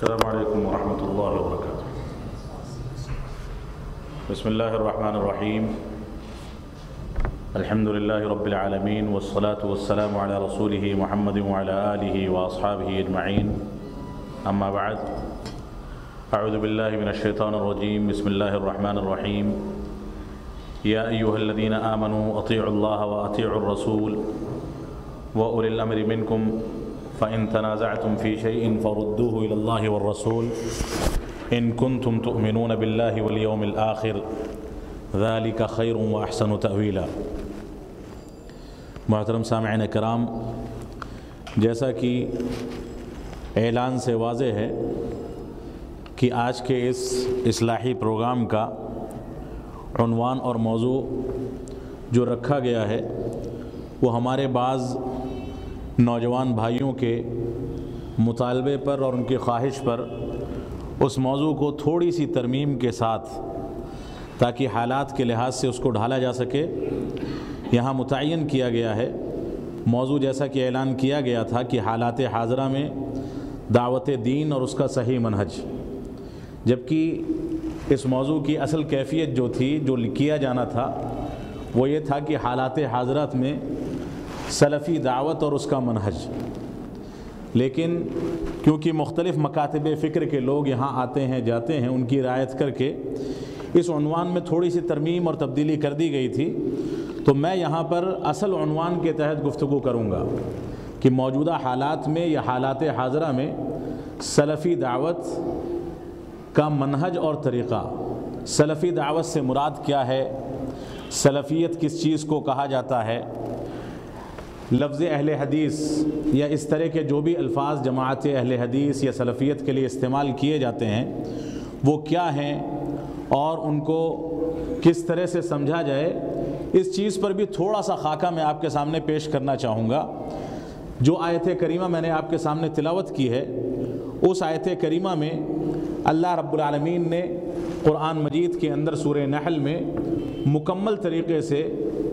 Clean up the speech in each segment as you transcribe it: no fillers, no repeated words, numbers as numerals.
السلام علیکم ورحمۃ اللہ وبرکاتہ۔ بسم اللہ الرحمن الرحیم، الحمد للہ رب العالمین والصلاة والسلام علی رسولہ محمد وعلی آلہ واصحابہ اجمعین، اما بعد، اعوذ باللہ من الشیطان الرجیم، بسم اللہ الرحمن الرحیم، یا ایہا الذین آمنوا اطیعوا اللہ واطیعوا الرسول وأولی الامر منکم فإن تنازعتم في شيء فردوه إلى الله والرسول إن كنتم تؤمنون بالله واليوم الآخر ذلك خير وأحسن تأويلا۔ محترم سامعین کرام، جیسا کہ اعلان سے واضح ہے کہ آج کے اس اصلاحی پروگرام کا عنوان اور موضوع جو رکھا گیا ہے وہ ہمارے بعض نوجوان بھائیوں کے مطالبے پر اور ان کی خواہش پر اس موضوع کو تھوڑی سی ترمیم کے ساتھ، تاکہ حالات کے لحاظ سے اس کو ڈھالا جا سکے، یہاں متعین کیا گیا ہے۔ موضوع جیسا کہ اعلان کیا گیا تھا کہ حالات حاضرہ میں دعوت دین اور اس کا صحیح منہج، جبکہ اس موضوع کی اصل کیفیت جو تھی، جو کیا جانا تھا، وہ یہ تھا کہ حالات حاضرات میں سلفی دعوت اور اس کا منہج، لیکن کیونکہ مختلف مکاتب فکر کے لوگ یہاں آتے ہیں جاتے ہیں، ان کی رعایت کر کے اس عنوان میں تھوڑی سی ترمیم اور تبدیلی کر دی گئی تھی، تو میں یہاں پر اصل عنوان کے تحت گفتگو کروں گا کہ موجودہ حالات میں یا حالات حاضرہ میں سلفی دعوت کا منہج اور طریقہ، سلفی دعوت سے مراد کیا ہے، سلفیت کس چیز کو کہا جاتا ہے، لفظ اہل حدیث یا اس طرح کے جو بھی الفاظ جماعت اہل حدیث یا سلفیت کے لیے استعمال کیے جاتے ہیں وہ کیا ہیں اور ان کو کس طرح سے سمجھا جائے، اس چیز پر بھی تھوڑا سا خاکہ میں آپ کے سامنے پیش کرنا چاہوں گا۔ جو آیت کریمہ میں نے آپ کے سامنے تلاوت کی ہے، اس آیت کریمہ میں اللہ رب العالمین نے قرآن مجید کے اندر سورہ نحل میں مکمل طریقے سے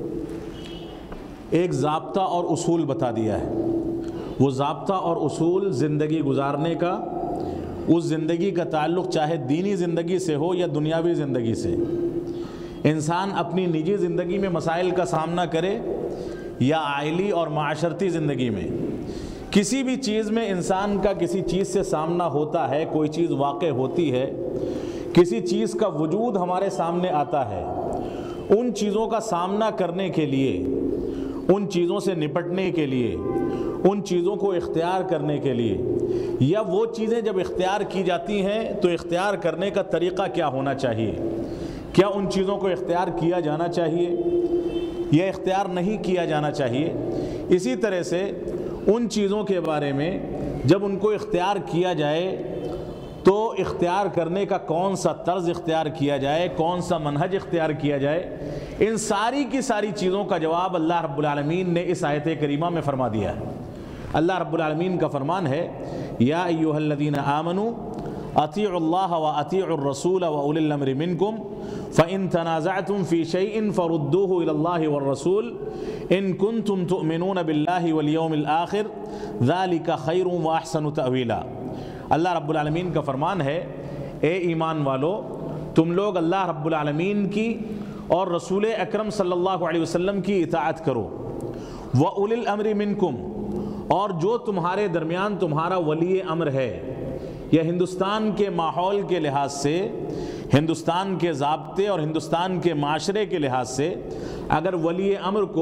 ایک ضابطہ اور اصول بتا دیا ہے۔ وہ ضابطہ اور اصول زندگی گزارنے کا، اس زندگی کا تعلق چاہے دینی زندگی سے ہو یا دنیاوی زندگی سے، انسان اپنی نجی زندگی میں مسائل کا سامنا کرے یا عائلی اور معاشرتی زندگی میں، کسی بھی چیز میں انسان کا کسی چیز سے سامنا ہوتا ہے، کوئی چیز واقع ہوتی ہے، کسی چیز کا وجود ہمارے سامنے آتا ہے، ان چیزوں کا سامنا کرنے کے لیے، ان چیزوں سے نپٹنے کے لیے، ان چیزوں کو اختیار کرنے کے لیے، یا وہ چیزیں جب اختیار کی جاتی ہیں تو اختیار کرنے کا طریقہ کیا ہونا چاہیے، کیا ان چیزوں کو اختیار کیا جانا چاہیے یا اختیار نہیں کیا جانا چاہیے۔ اسی طرح سے ان چیزوں کے بارے میں جب ان کو اختیار کیا جائے تو اختیار کرنے کا کون سا طرز اختیار کیا جائے، کون سا منہج اختیار کیا جائے، ان ساری کی ساری چیزوں کا جواب اللہ رب العالمین نے اس آیت کریمہ میں فرما دیا ہے۔ اللہ رب العالمین کا فرمان ہے، یا ایھا الذین آمنوا اطیعوا اللہ واطیعوا الرسول واولی الامر منکم فإن تنازعتم فی شیء فردوه الی اللہ والرسول ان کنتم تؤمنون باللہ والیوم الآخر ذلک خیر واحسن تأویلا۔ اللہ رب العالمین کا فرمان ہے، اے ایمان والو، تم لوگ اللہ رب العالمین کی اور رسول اکرم صلی اللہ علیہ وسلم کی اطاعت کرو، وَأُولِي الْأَمْرِ مِنْكُمْ، اور جو تمہارے درمیان تمہارا ولی امر ہے، یا ہندوستان کے ماحول کے لحاظ سے، ہندوستان کے ضابطے اور ہندوستان کے معاشرے کے لحاظ سے اگر ولی امر کو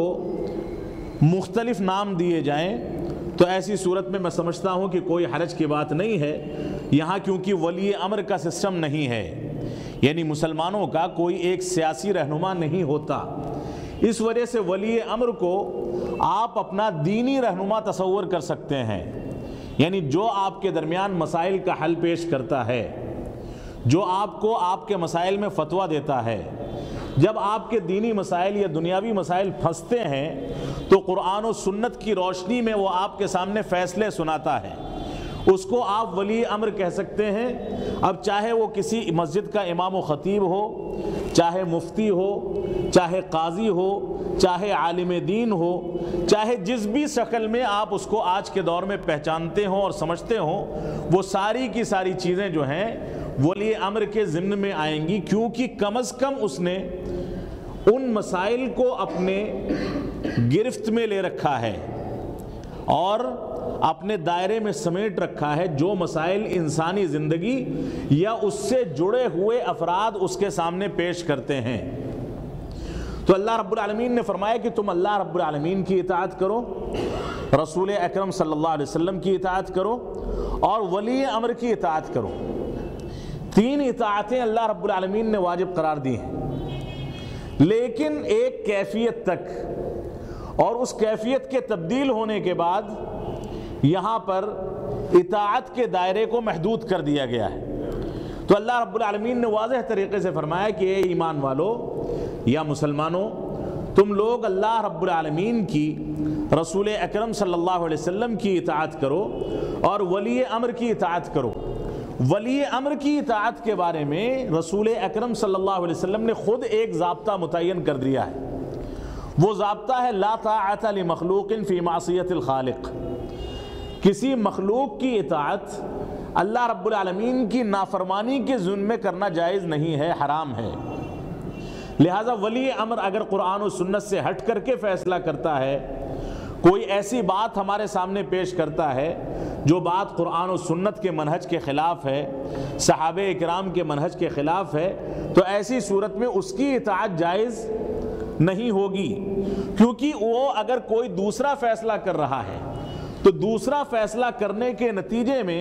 مختلف نام دیے جائیں تو ایسی صورت میں سمجھتا ہوں کہ کوئی حرج کی بات نہیں ہے یہاں، کیونکہ ولی امر کا سسٹم نہیں ہے، یعنی مسلمانوں کا کوئی ایک سیاسی رہنما نہیں ہوتا، اس وجہ سے ولی امر کو آپ اپنا دینی رہنما تصور کر سکتے ہیں، یعنی جو آپ کے درمیان مسائل کا حل پیش کرتا ہے، جو آپ کو آپ کے مسائل میں فتویٰ دیتا ہے، جب آپ کے دینی مسائل یا دنیاوی مسائل پھنستے ہیں تو قرآن و سنت کی روشنی میں وہ آپ کے سامنے فیصلے سناتا ہے، اس کو آپ ولی امر کہہ سکتے ہیں۔ اب چاہے وہ کسی مسجد کا امام و خطیب ہو، چاہے مفتی ہو، چاہے قاضی ہو، چاہے عالم دین ہو، چاہے جس بھی شکل میں آپ اس کو آج کے دور میں پہچانتے ہوں اور سمجھتے ہوں، وہ ساری کی ساری چیزیں جو ہیں ولی امر کے ضمن میں آئیں گی، کیونکہ کم از کم اس نے ان مسائل کو اپنے گرفت میں لے رکھا ہے اور اپنے دائرے میں سمیٹ رکھا ہے جو مسائل انسانی زندگی یا اس سے جڑے ہوئے افراد اس کے سامنے پیش کرتے ہیں۔ تو اللہ رب العالمین نے فرمایا کہ تم اللہ رب العالمین کی اطاعت کرو، رسول اکرم صلی اللہ علیہ وسلم کی اطاعت کرو اور ولی امر کی اطاعت کرو۔ 3 اطاعتیں اللہ رب العالمین نے واجب قرار دی ہیں، لیکن ایک کیفیت تک، اور اس کیفیت کے تبدیل ہونے کے بعد یہاں پر اطاعت کے دائرے کو محدود کر دیا گیا ہے۔ تو اللہ رب العالمین نے واضح طریقے سے فرمایا کہ اے ایمان والو یا مسلمانوں، تم لوگ اللہ رب العالمین کی، رسول اکرم صلی اللہ علیہ وسلم کی اطاعت کرو اور ولی امر کی اطاعت کرو۔ ولی امر کی اطاعت کے بارے میں رسول اکرم صلی اللہ علیہ وسلم نے خود ایک ضابطہ متعین کر دیا ہے۔ وہ ضابطہ ہے لا طاعت لمخلوق فی معصیت الخالق۔ کسی مخلوق کی اطاعت اللہ رب العالمین کی نافرمانی کے ظلم میں کرنا جائز نہیں ہے، حرام ہے۔ لہٰذا ولی امر اگر قرآن و سنت سے ہٹ کر کے فیصلہ کرتا ہے، کوئی ایسی بات ہمارے سامنے پیش کرتا ہے جو بات قرآن و سنت کے منہج کے خلاف ہے، صحابہ اکرام کے منہج کے خلاف ہے، تو ایسی صورت میں اس کی اطاعت جائز نہیں ہوگی، کیونکہ وہ اگر کوئی دوسرا فیصلہ کر رہا ہے تو دوسرا فیصلہ کرنے کے نتیجے میں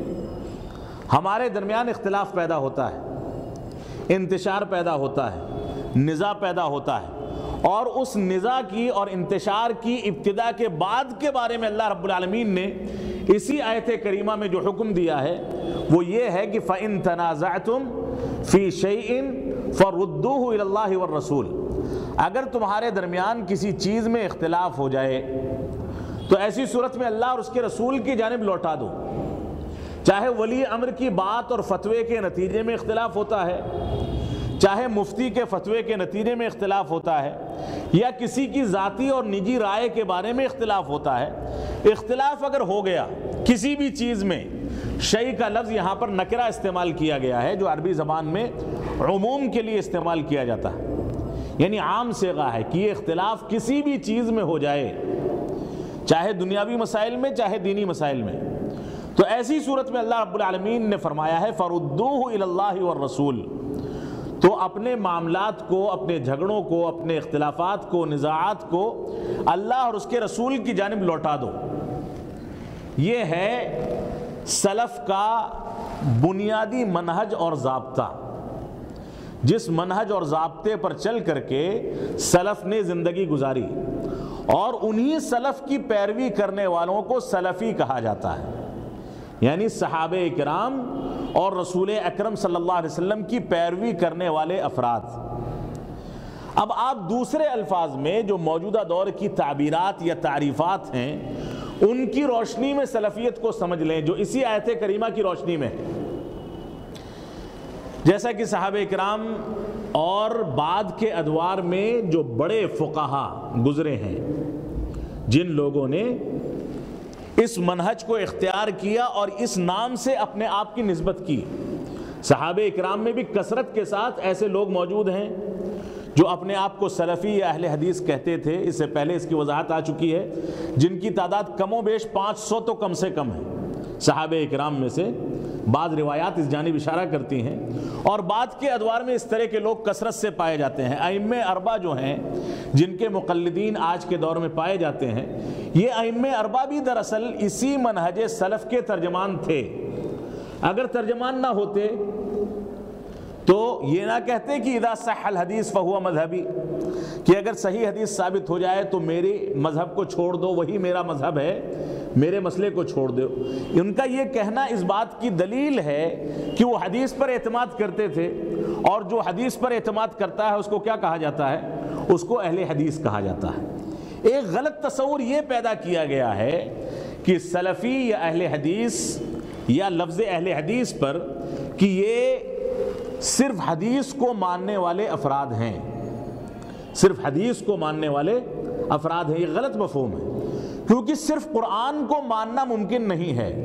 ہمارے درمیان اختلاف پیدا ہوتا ہے، انتشار پیدا ہوتا ہے، نزاع پیدا ہوتا ہے، اور اس نزاع کی اور انتشار کی ابتدا کے بعد کے بارے میں اللہ رب العالمین نے اسی آیت کریمہ میں جو حکم دیا ہے وہ یہ ہے کہ فَإِن تَنَازَعْتُمْ فِي شَيْءٍ فَرُدُّوهُ إِلَى اللَّهِ وَالرَّسُولِ۔ اگر تمہارے درمیان کسی چیز میں اختلاف ہو جائے تو ایسی صورت میں اللہ اور اس کے رسول کی جانب لوٹا دو۔ چاہے ولی امر کی بات اور فتوے کے نتیجے میں اختلاف ہوتا ہے، چاہے مفتی کے فتوے کے نتیجے میں اختلاف ہوتا ہے، یا کسی کی ذاتی اور نجی رائے کے بارے میں اختلاف ہوتا ہے، اختلاف اگر ہو گیا کسی بھی چیز میں، شیء کا لفظ یہاں پر نکرہ استعمال کیا گیا ہے جو عربی زبان میں عموم کے لیے استعمال کیا جاتا ہے، یعنی عام صیغہ ہے کہ یہ اختلاف کسی بھی چیز میں ہو جائے، چاہے دنیاوی مسائل میں چاہے دینی مسائل میں، تو ایسی صورت میں اللہ رب العالمین نے فرمایا ہے فَرُدُّوهُ إِلَى اللَّهِ وَالرَّسُولِ، تو اپنے معاملات کو، اپنے جھگڑوں کو، اپنے اختلافات کو، نزاعات کو اللہ اور اس کے رسول کی جانب لوٹا دو۔ یہ ہے سلف کا بنیادی منہج اور ضابطہ، جس منہج اور ضابطے پر چل کر کے سلف نے زندگی گزاری، اور انہی سلف کی پیروی کرنے والوں کو سلفی کہا جاتا ہے، یعنی صحابہ اکرام اور رسول اکرم صلی اللہ علیہ وسلم کی پیروی کرنے والے افراد۔ اب آپ دوسرے الفاظ میں جو موجودہ دور کی تعبیرات یا تعریفات ہیں ان کی روشنی میں سلفیت کو سمجھ لیں جو اسی آیت کریمہ کی روشنی میں، جیسا کہ صحابہ اکرام اور بعد کے ادوار میں جو بڑے فقہا گزرے ہیں، جن لوگوں نے اس منہج کو اختیار کیا اور اس نام سے اپنے آپ کی نسبت کی، صحابہ اکرام میں بھی کثرت کے ساتھ ایسے لوگ موجود ہیں جو اپنے آپ کو سلفی یا اہل حدیث کہتے تھے، اس سے پہلے اس کی وضاحت آ چکی ہے، جن کی تعداد کم و بیش 500 تو کم سے کم ہے صحابہ اکرام میں سے، بعض روایات اس جانب اشارہ کرتی ہیں، اور بعد کے ادوار میں اس طرح کے لوگ کثرت سے پائے جاتے ہیں۔ ائمہ اربعہ جو ہیں جن کے مقلدین آج کے دور میں پائے جاتے ہیں، یہ ائمہ اربعہ بھی دراصل اسی منہج سلف کے ترجمان تھے۔ اگر ترجمان نہ ہوتے تو یہ نہ کہتے کہ اذا صح الحدیث فہو مذہبی، کہ اگر صحیح حدیث ثابت ہو جائے تو میرے مذہب کو چھوڑ دو، وہی میرا مذہب ہے، میرے مسئلے کو چھوڑ دو۔ ان کا یہ کہنا اس بات کی دلیل ہے کہ وہ حدیث پر اعتماد کرتے تھے، اور جو حدیث پر اعتماد کرتا ہے اس کو کیا کہا جاتا ہے؟ اس کو اہل حدیث کہا جاتا ہے۔ ایک غلط تصور یہ پیدا کیا گیا ہے کہ سلفی یا اہل حدیث یا لفظ اہل حدیث پر کہ یہ صرف حدیث کو ماننے والے افراد ہیں، صرف حدیث کو ماننے والے افراد ہیں۔ یہ غلط مفہوم ہے، کیونکہ صرف قرآن کو ماننا ممکن نہیں ہے۔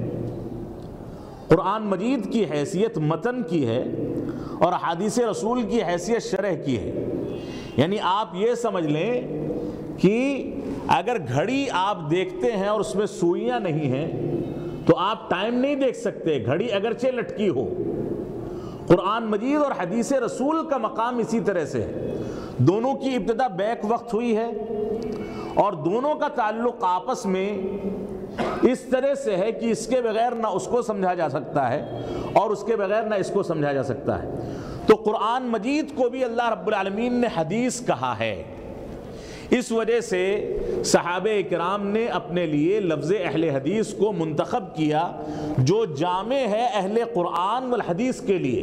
قرآن مجید کی حیثیت متن کی ہے اور احادیث رسول کی حیثیت شرح کی ہے۔ یعنی آپ یہ سمجھ لیں کہ اگر گھڑی آپ دیکھتے ہیں اور اس میں سوئیاں نہیں ہیں تو آپ ٹائم نہیں دیکھ سکتے، گھڑی اگرچہ لٹکی ہو۔ قرآن مجید اور حدیث رسول کا مقام اسی طرح سے ہے، دونوں کی ابتدا بیک وقت ہوئی ہے اور دونوں کا تعلق آپس میں اس طرح سے ہے کہ اس کے بغیر نہ اس کو سمجھا جا سکتا ہے اور اس کے بغیر نہ اس کو سمجھا جا سکتا ہے۔ تو قرآن مجید کو بھی اللہ رب العالمین نے حدیث کہا ہے۔ اس وجہ سے صحابہ کرام نے اپنے لیے لفظ اہل حدیث کو منتخب کیا، جو جامع ہے اہل قرآن والحدیث کے لیے،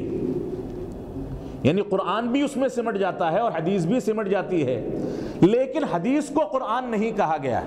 یعنی قرآن بھی اس میں سمٹ جاتا ہے اور حدیث بھی سمٹ جاتی ہے، لیکن حدیث کو قرآن نہیں کہا گیا،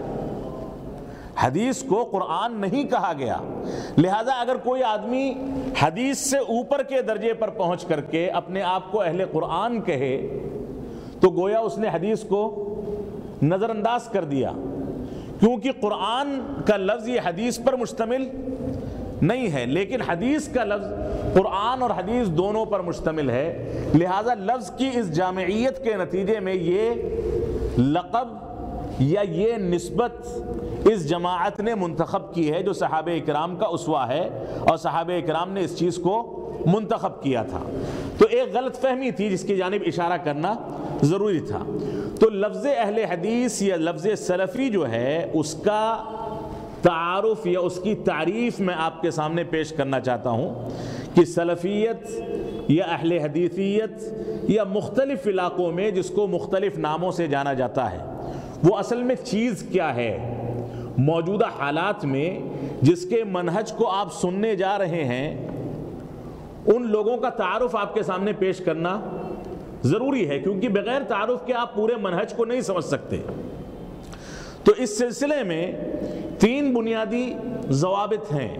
حدیث کو قرآن نہیں کہا گیا۔ لہذا اگر کوئی آدمی حدیث سے اوپر کے درجے پر پہنچ کر کے اپنے آپ کو اہل قرآن کہے تو گویا اس نے حدیث کو نظر انداز کر دیا، کیونکہ قرآن کا لفظ یہ حدیث پر مشتمل نہیں ہے، لیکن حدیث کا لفظ قرآن اور حدیث دونوں پر مشتمل ہے۔ لہذا لفظ کی اس جامعیت کے نتیجے میں یہ لقب یا یہ نسبت اس جماعت نے منتخب کی ہے جو صحابہ کرام کا اسوہ ہے، اور صحابہ کرام نے اس چیز کو منتخب کیا تھا۔ تو ایک غلط فہمی تھی جس کی جانب اشارہ کرنا ضروری تھا۔ تو لفظ اہل حدیث یا لفظ سلفی جو ہے اس کا تعارف یا اس کی تعریف میں آپ کے سامنے پیش کرنا چاہتا ہوں کہ سلفیت یا اہل حدیثیت یا مختلف علاقوں میں جس کو مختلف ناموں سے جانا جاتا ہے، وہ اصل میں چیز کیا ہے۔ موجودہ حالات میں جس کے منہج کو آپ سننے جا رہے ہیں ان لوگوں کا تعارف آپ کے سامنے پیش کرنا ضروری ہے، کیونکہ بغیر تعارف کے آپ پورے منہج کو نہیں سمجھ سکتے۔ تو اس سلسلے میں تین بنیادی ضوابط ہیں،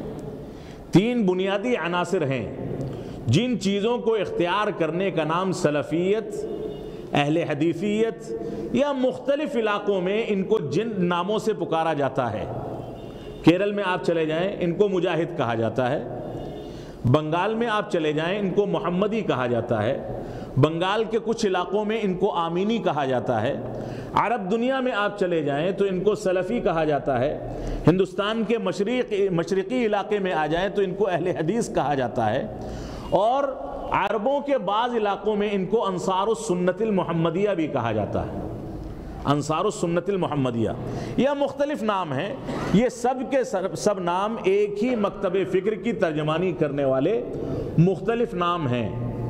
تین بنیادی عناصر ہیں جن چیزوں کو اختیار کرنے کا نام سلفیت، اہل حدیثیت یا مختلف علاقوں میں ان کو جن ناموں سے پکارا جاتا ہے۔ کیرل میں آپ چلے جائیں ان کو مجاہد کہا جاتا ہے، بنگال میں آپ چلے جائیں ان کو محمدی کہا جاتا ہے، بنگال کے کچھ علاقوں میں ان کو آمینی کہا جاتا ہے، عرب دنیا میں آپ چلے جائیں تو ان کو سلفی کہا جاتا ہے، ہندوستان کے مشرقی علاقے میں آ جائیں تو ان کو اہل حدیث کہا جاتا ہے، اور عربوں کے بعض علاقوں میں ان کو انصار السنت المحمدیہ بھی کہا جاتا ہے، انصار السنت المحمدیہ، یا مختلف نام ہیں۔ یہ سب کے سب نام ایک ہی مکتب فکر کی ترجمانی کرنے والے مختلف نام ہیں۔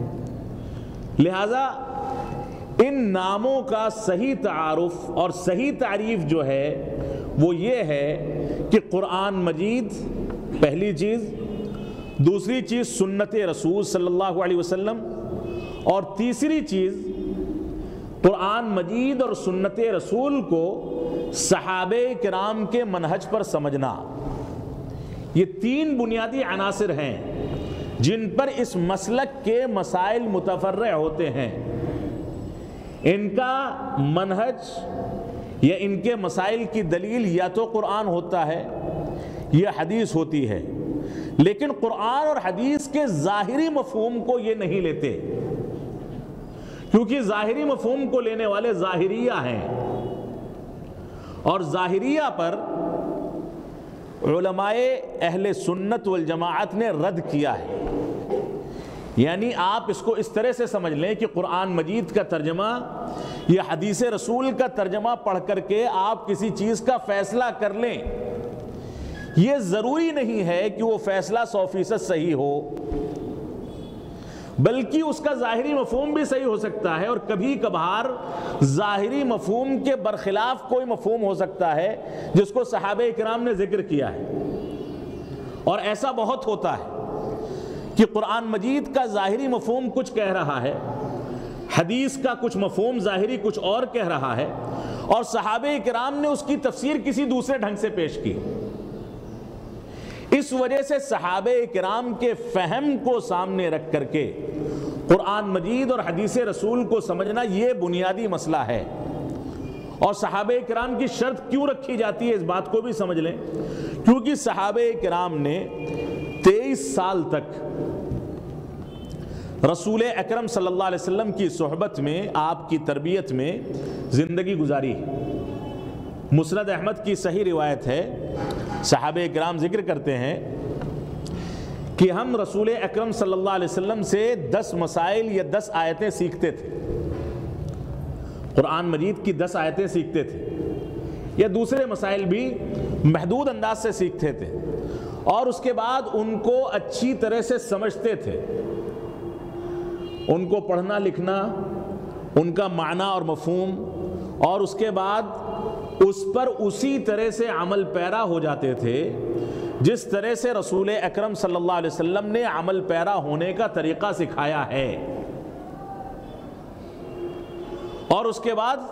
لہذا ان ناموں کا صحیح تعارف اور صحیح تعریف جو ہے وہ یہ ہے کہ قرآن مجید پہلی چیز، دوسری چیز سنت رسول صلی اللہ علیہ وسلم، اور تیسری چیز قرآن مجید اور سنت رسول کو صحابہ کرام کے منہج پر سمجھنا۔ یہ تین بنیادی عناصر ہیں جن پر اس مسلک کے مسائل متفرع ہوتے ہیں۔ ان کا منہج یا ان کے مسائل کی دلیل یا تو قرآن ہوتا ہے یا حدیث ہوتی ہے، لیکن قرآن اور حدیث کے ظاہری مفہوم کو یہ نہیں لیتے، کیونکہ ظاہری مفہوم کو لینے والے ظاہریہ ہیں، اور ظاہریہ پر علماء اہل سنت والجماعت نے رد کیا ہے۔ یعنی آپ اس کو اس طرح سے سمجھ لیں کہ قرآن مجید کا ترجمہ یا حدیث رسول کا ترجمہ پڑھ کر کے آپ کسی چیز کا فیصلہ کر لیں، یہ ضروری نہیں ہے کہ وہ فیصلہ 100% صحیح ہو، بلکہ اس کا ظاہری مفہوم بھی صحیح ہو سکتا ہے، اور کبھی کبھار ظاہری مفہوم کے برخلاف کوئی مفہوم ہو سکتا ہے جس کو صحابہ کرام نے ذکر کیا ہے، اور ایسا بہت ہوتا ہے کہ قرآن مجید کا ظاہری مفہوم کچھ کہہ رہا ہے، حدیث کا کچھ مفہوم ظاہری کچھ اور کہہ رہا ہے، اور صحابہ کرام نے اس کی تفسیر کسی دوسرے ڈھنگ سے پیش کی۔ اس وجہ سے صحابہ کرام کے فہم کو سامنے رکھ کر کے قرآن مجید اور حدیث رسول کو سمجھنا یہ بنیادی مسئلہ ہے۔ اور صحابہ کرام کی شرط کیوں رکھی جاتی ہے اس بات کو بھی سمجھ لیں، کیونکہ صحابہ کرام نے 23 سال تک رسول اکرم صلی اللہ علیہ وسلم کی صحبت میں، آپ کی تربیت میں زندگی گزاری۔ مسند احمد کی صحیح روایت ہے، صحابہ کرام ذکر کرتے ہیں کہ ہم رسول اکرم صلی اللہ علیہ وسلم سے 10 مسائل یا 10 آیتیں سیکھتے تھے، قرآن مجید کی 10 آیتیں سیکھتے تھے، یا دوسرے مسائل بھی محدود انداز سے سیکھتے تھے، اور اس کے بعد ان کو اچھی طرح سے سمجھتے تھے، ان کو پڑھنا لکھنا، ان کا معنی اور مفہوم، اور اس کے بعد اس پر اسی طرح سے عمل پیرا ہو جاتے تھے جس طرح سے رسول اکرم صلی اللہ علیہ وسلم نے عمل پیرا ہونے کا طریقہ سکھایا ہے۔ اور اس کے بعد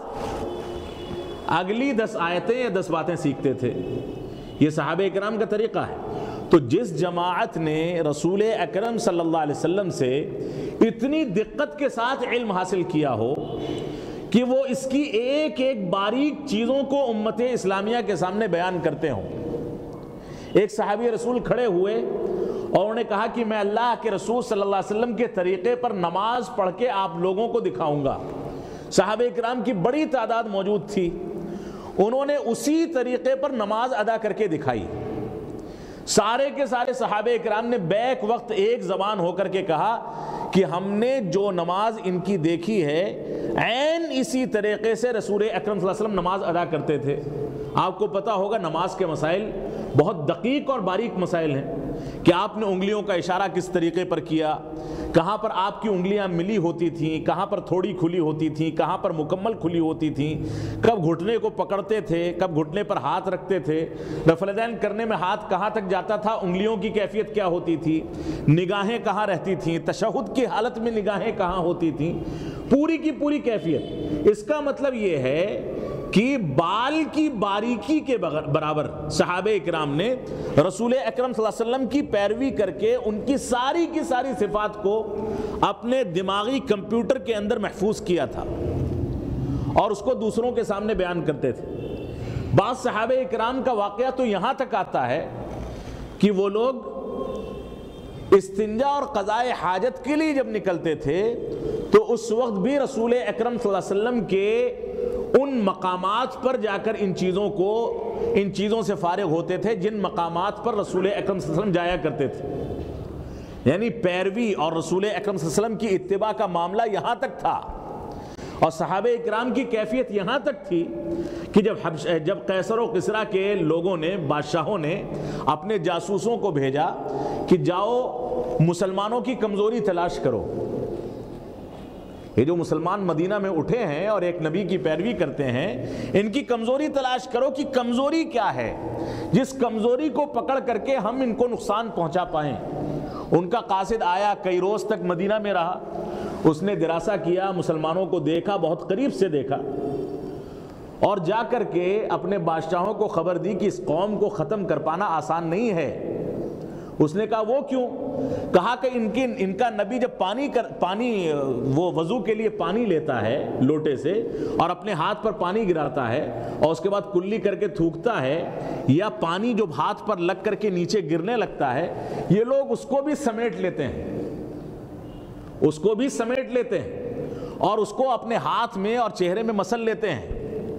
اگلی 10 آیتیں یا 10 باتیں سیکھتے تھے۔ یہ صحابہ کرام کا طریقہ ہے۔ تو جس جماعت نے رسول اکرم صلی اللہ علیہ وسلم سے اتنی دقت کے ساتھ علم حاصل کیا ہو کہ وہ اس کی ایک ایک باریک چیزوں کو امت اسلامیہ کے سامنے بیان کرتے ہوں۔ ایک صحابی رسول کھڑے ہوئے اور انہوں نے کہا کہ میں اللہ کے رسول صلی اللہ علیہ وسلم کے طریقے پر نماز پڑھ کے آپ لوگوں کو دکھاؤں گا۔ صحابہ کرام کی بڑی تعداد موجود تھی، انہوں نے اسی طریقے پر نماز ادا کر کے دکھائی۔ سارے کے سارے صحابہ کرام نے بیک وقت ایک زبان ہو کر کے کہا کہ ہم نے جو نماز ان کی دیکھی ہے عین اسی طریقے سے رسول اکرم صلی اللہ علیہ وسلم نماز ادا کرتے تھے۔ آپ کو پتا ہوگا نماز کے مسائل بہت دقیق اور باریک مسائل ہیں کہ آپ نے انگلیوں کا اشارہ کس طریقے پر کیا، کہاں پر آپ کی انگلیاں ملی ہوتی تھیں، کہاں پر تھوڑی کھلی ہوتی تھیں، کہاں پر مکمل کھلی ہوتی تھیں، کب گھٹنے کو پکڑتے تھے، کب گھٹنے پر ہاتھ رکھتے تھے، رفع الیدین کرنے میں ہاتھ کہاں تک جاتا تھا، انگلیوں کی کیفیت کیا ہوتی تھی، نگاہیں کہاں رہتی تھیں، تشہد کی حالت میں نگاہیں کہاں ہوتی تھیں، پوری کی پوری کیفیت۔ اس کا مطلب یہ ہے کہ بال کی باریکی کے برابر صحابہ کرام نے رسول اکرم صلی اللہ علیہ وسلم کی پیروی کر کے ان کی ساری صفات کو اپنے دماغی کمپیوٹر کے اندر محفوظ کیا تھا اور اس کو دوسروں کے سامنے بیان کرتے تھے۔ بعض صحابہ کرام کا واقعہ تو یہاں تک آتا ہے کہ وہ لوگ استنجا اور قضاء حاجت کے لیے جب نکلتے تھے تو اس وقت بھی رسول اکرم صلی اللہ علیہ وسلم کے ان مقامات پر جا کر ان چیزوں سے فارغ ہوتے تھے جن مقامات پر رسول اکرم صلی اللہ علیہ وسلم جایا کرتے تھے۔ یعنی پیروی اور رسول اکرم صلی اللہ علیہ وسلم کی اتباع کا معاملہ یہاں تک تھا، اور صحابہ کرام کی کیفیت یہاں تک تھی کہ جب قیصر و کسریٰ کے لوگوں نے، بادشاہوں نے اپنے جاسوسوں کو بھیجا کہ جاؤ مسلمانوں کی کمزوری تلاش کرو، یہ جو مسلمان مدینہ میں اٹھے ہیں اور ایک نبی کی پیروی کرتے ہیں، ان کی کمزوری تلاش کرو کہ کمزوری کیا ہے جس کمزوری کو پکڑ کر کے ہم ان کو نقصان پہنچا پائیں۔ ان کا قاصد آیا، کئی روز تک مدینہ میں رہا، اس نے دراسہ کیا، مسلمانوں کو دیکھا، بہت قریب سے دیکھا، اور جا کر کے اپنے بادشاہوں کو خبر دی کہ اس قوم کو ختم کر پانا آسان نہیں ہے۔ اس نے کہا وہ کیوں؟ کہا کہ ان کا نبی جب پانی وہ وضو کے لیے پانی لیتا ہے لوٹے سے اور اپنے ہاتھ پر پانی گراتا ہے اور اس کے بعد کلی کر کے تھوکتا ہے، یا پانی جو ہاتھ پر لگ کر کے نیچے گرنے لگتا ہے، یہ لوگ اس کو بھی سمیٹ لیتے ہیں اور اس کو اپنے ہاتھ میں اور چہرے میں مسل لیتے ہیں۔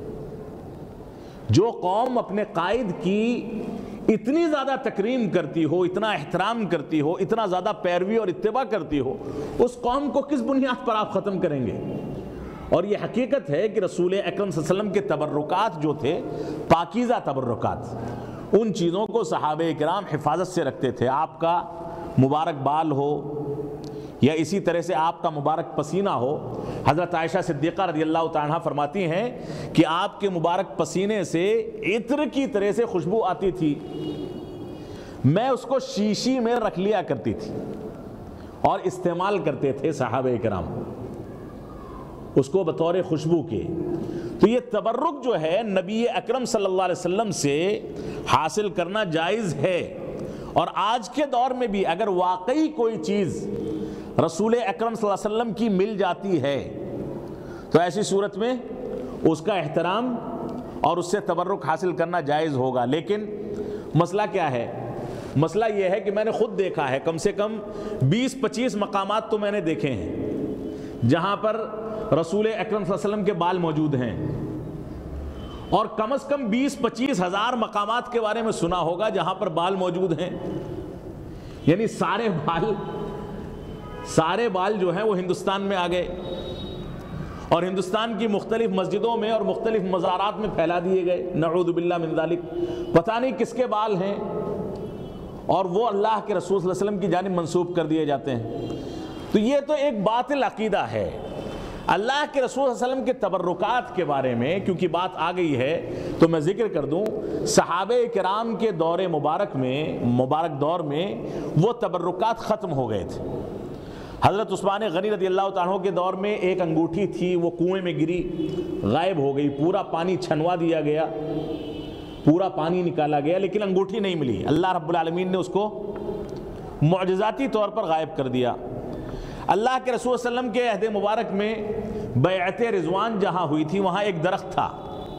جو قوم اپنے قائد کی اتنی زیادہ تکریم کرتی ہو، اتنا احترام کرتی ہو، اتنا زیادہ پیروی اور اتباع کرتی ہو، اس قوم کو کس بنیاد پر آپ ختم کریں گے؟ اور یہ حقیقت ہے کہ رسول اکرم صلی اللہ علیہ وسلم کے تبرکات جو تھے، پاکیزہ تبرکات، ان چیزوں کو صحابہ کرام حفاظت سے رکھتے تھے۔ آپ کا مبارک بال ہو یا اسی طرح سے آپ کا مبارک پسینہ ہو، حضرت عائشہ صدیقہ رضی اللہ تعالیٰ عنہ فرماتی ہیں کہ آپ کے مبارک پسینے سے عطر کی طرح سے خوشبو آتی تھی، میں اس کو شیشی میں رکھ لیا کرتی تھی اور استعمال کرتے تھے صحابہ کرام اس کو بطور خوشبو کے۔ تو یہ تبرک جو ہے نبی اکرم صلی اللہ علیہ وسلم سے حاصل کرنا جائز ہے، اور آج کے دور میں بھی اگر واقعی کوئی چیز رسول اکرم صلی اللہ علیہ وسلم کی مل جاتی ہے تو ایسی صورت میں اس کا احترام اور اس سے تبرک حاصل کرنا جائز ہوگا. لیکن مسئلہ کیا ہے؟ مسئلہ یہ ہے کہ میں نے خود دیکھا ہے، کم سے کم 20-25 مقامات تو میں نے دیکھے ہیں جہاں پر رسول اکرم صلی اللہ علیہ وسلم کے بال موجود ہیں، اور کم از کم 20-25 ہزار مقامات کے بارے میں سنا ہوگا جہاں پر بال موجود ہیں. یعنی سارے بال جو ہیں وہ ہندوستان میں آ گئے اور ہندوستان کی مختلف مسجدوں میں اور مختلف مزارات میں پھیلا دیے گئے. نعوذ باللہ من ذالک. پتہ نہیں کس کے بال ہیں اور وہ اللہ کے رسول صلی اللہ علیہ وسلم کی جانب منسوب کر دیے جاتے ہیں. تو یہ تو ایک باطل عقیدہ ہے. اللہ کے رسول صلی اللہ علیہ وسلم کے تبرکات کے بارے میں کیونکہ بات آ گئی ہے تو میں ذکر کر دوں، صحابہ کرام کے دور مبارک دور میں وہ تبرکات ختم ہو گئے تھے. حضرت عثمان غنی رضی اللہ تعالیٰ عنہ کے دور میں ایک انگوٹھی تھی، وہ کنویں میں گری، غائب ہو گئی، پورا پانی چھنوا دیا گیا، پورا پانی نکالا گیا، لیکن انگوٹھی نہیں ملی. اللہ رب العالمین نے اس کو معجزاتی طور پر غائب کر دیا. اللہ کے رسول صلی اللہ علیہ وسلم کے عہد مبارک میں بیعت رضوان جہاں ہوئی تھی وہاں ایک درخت تھا.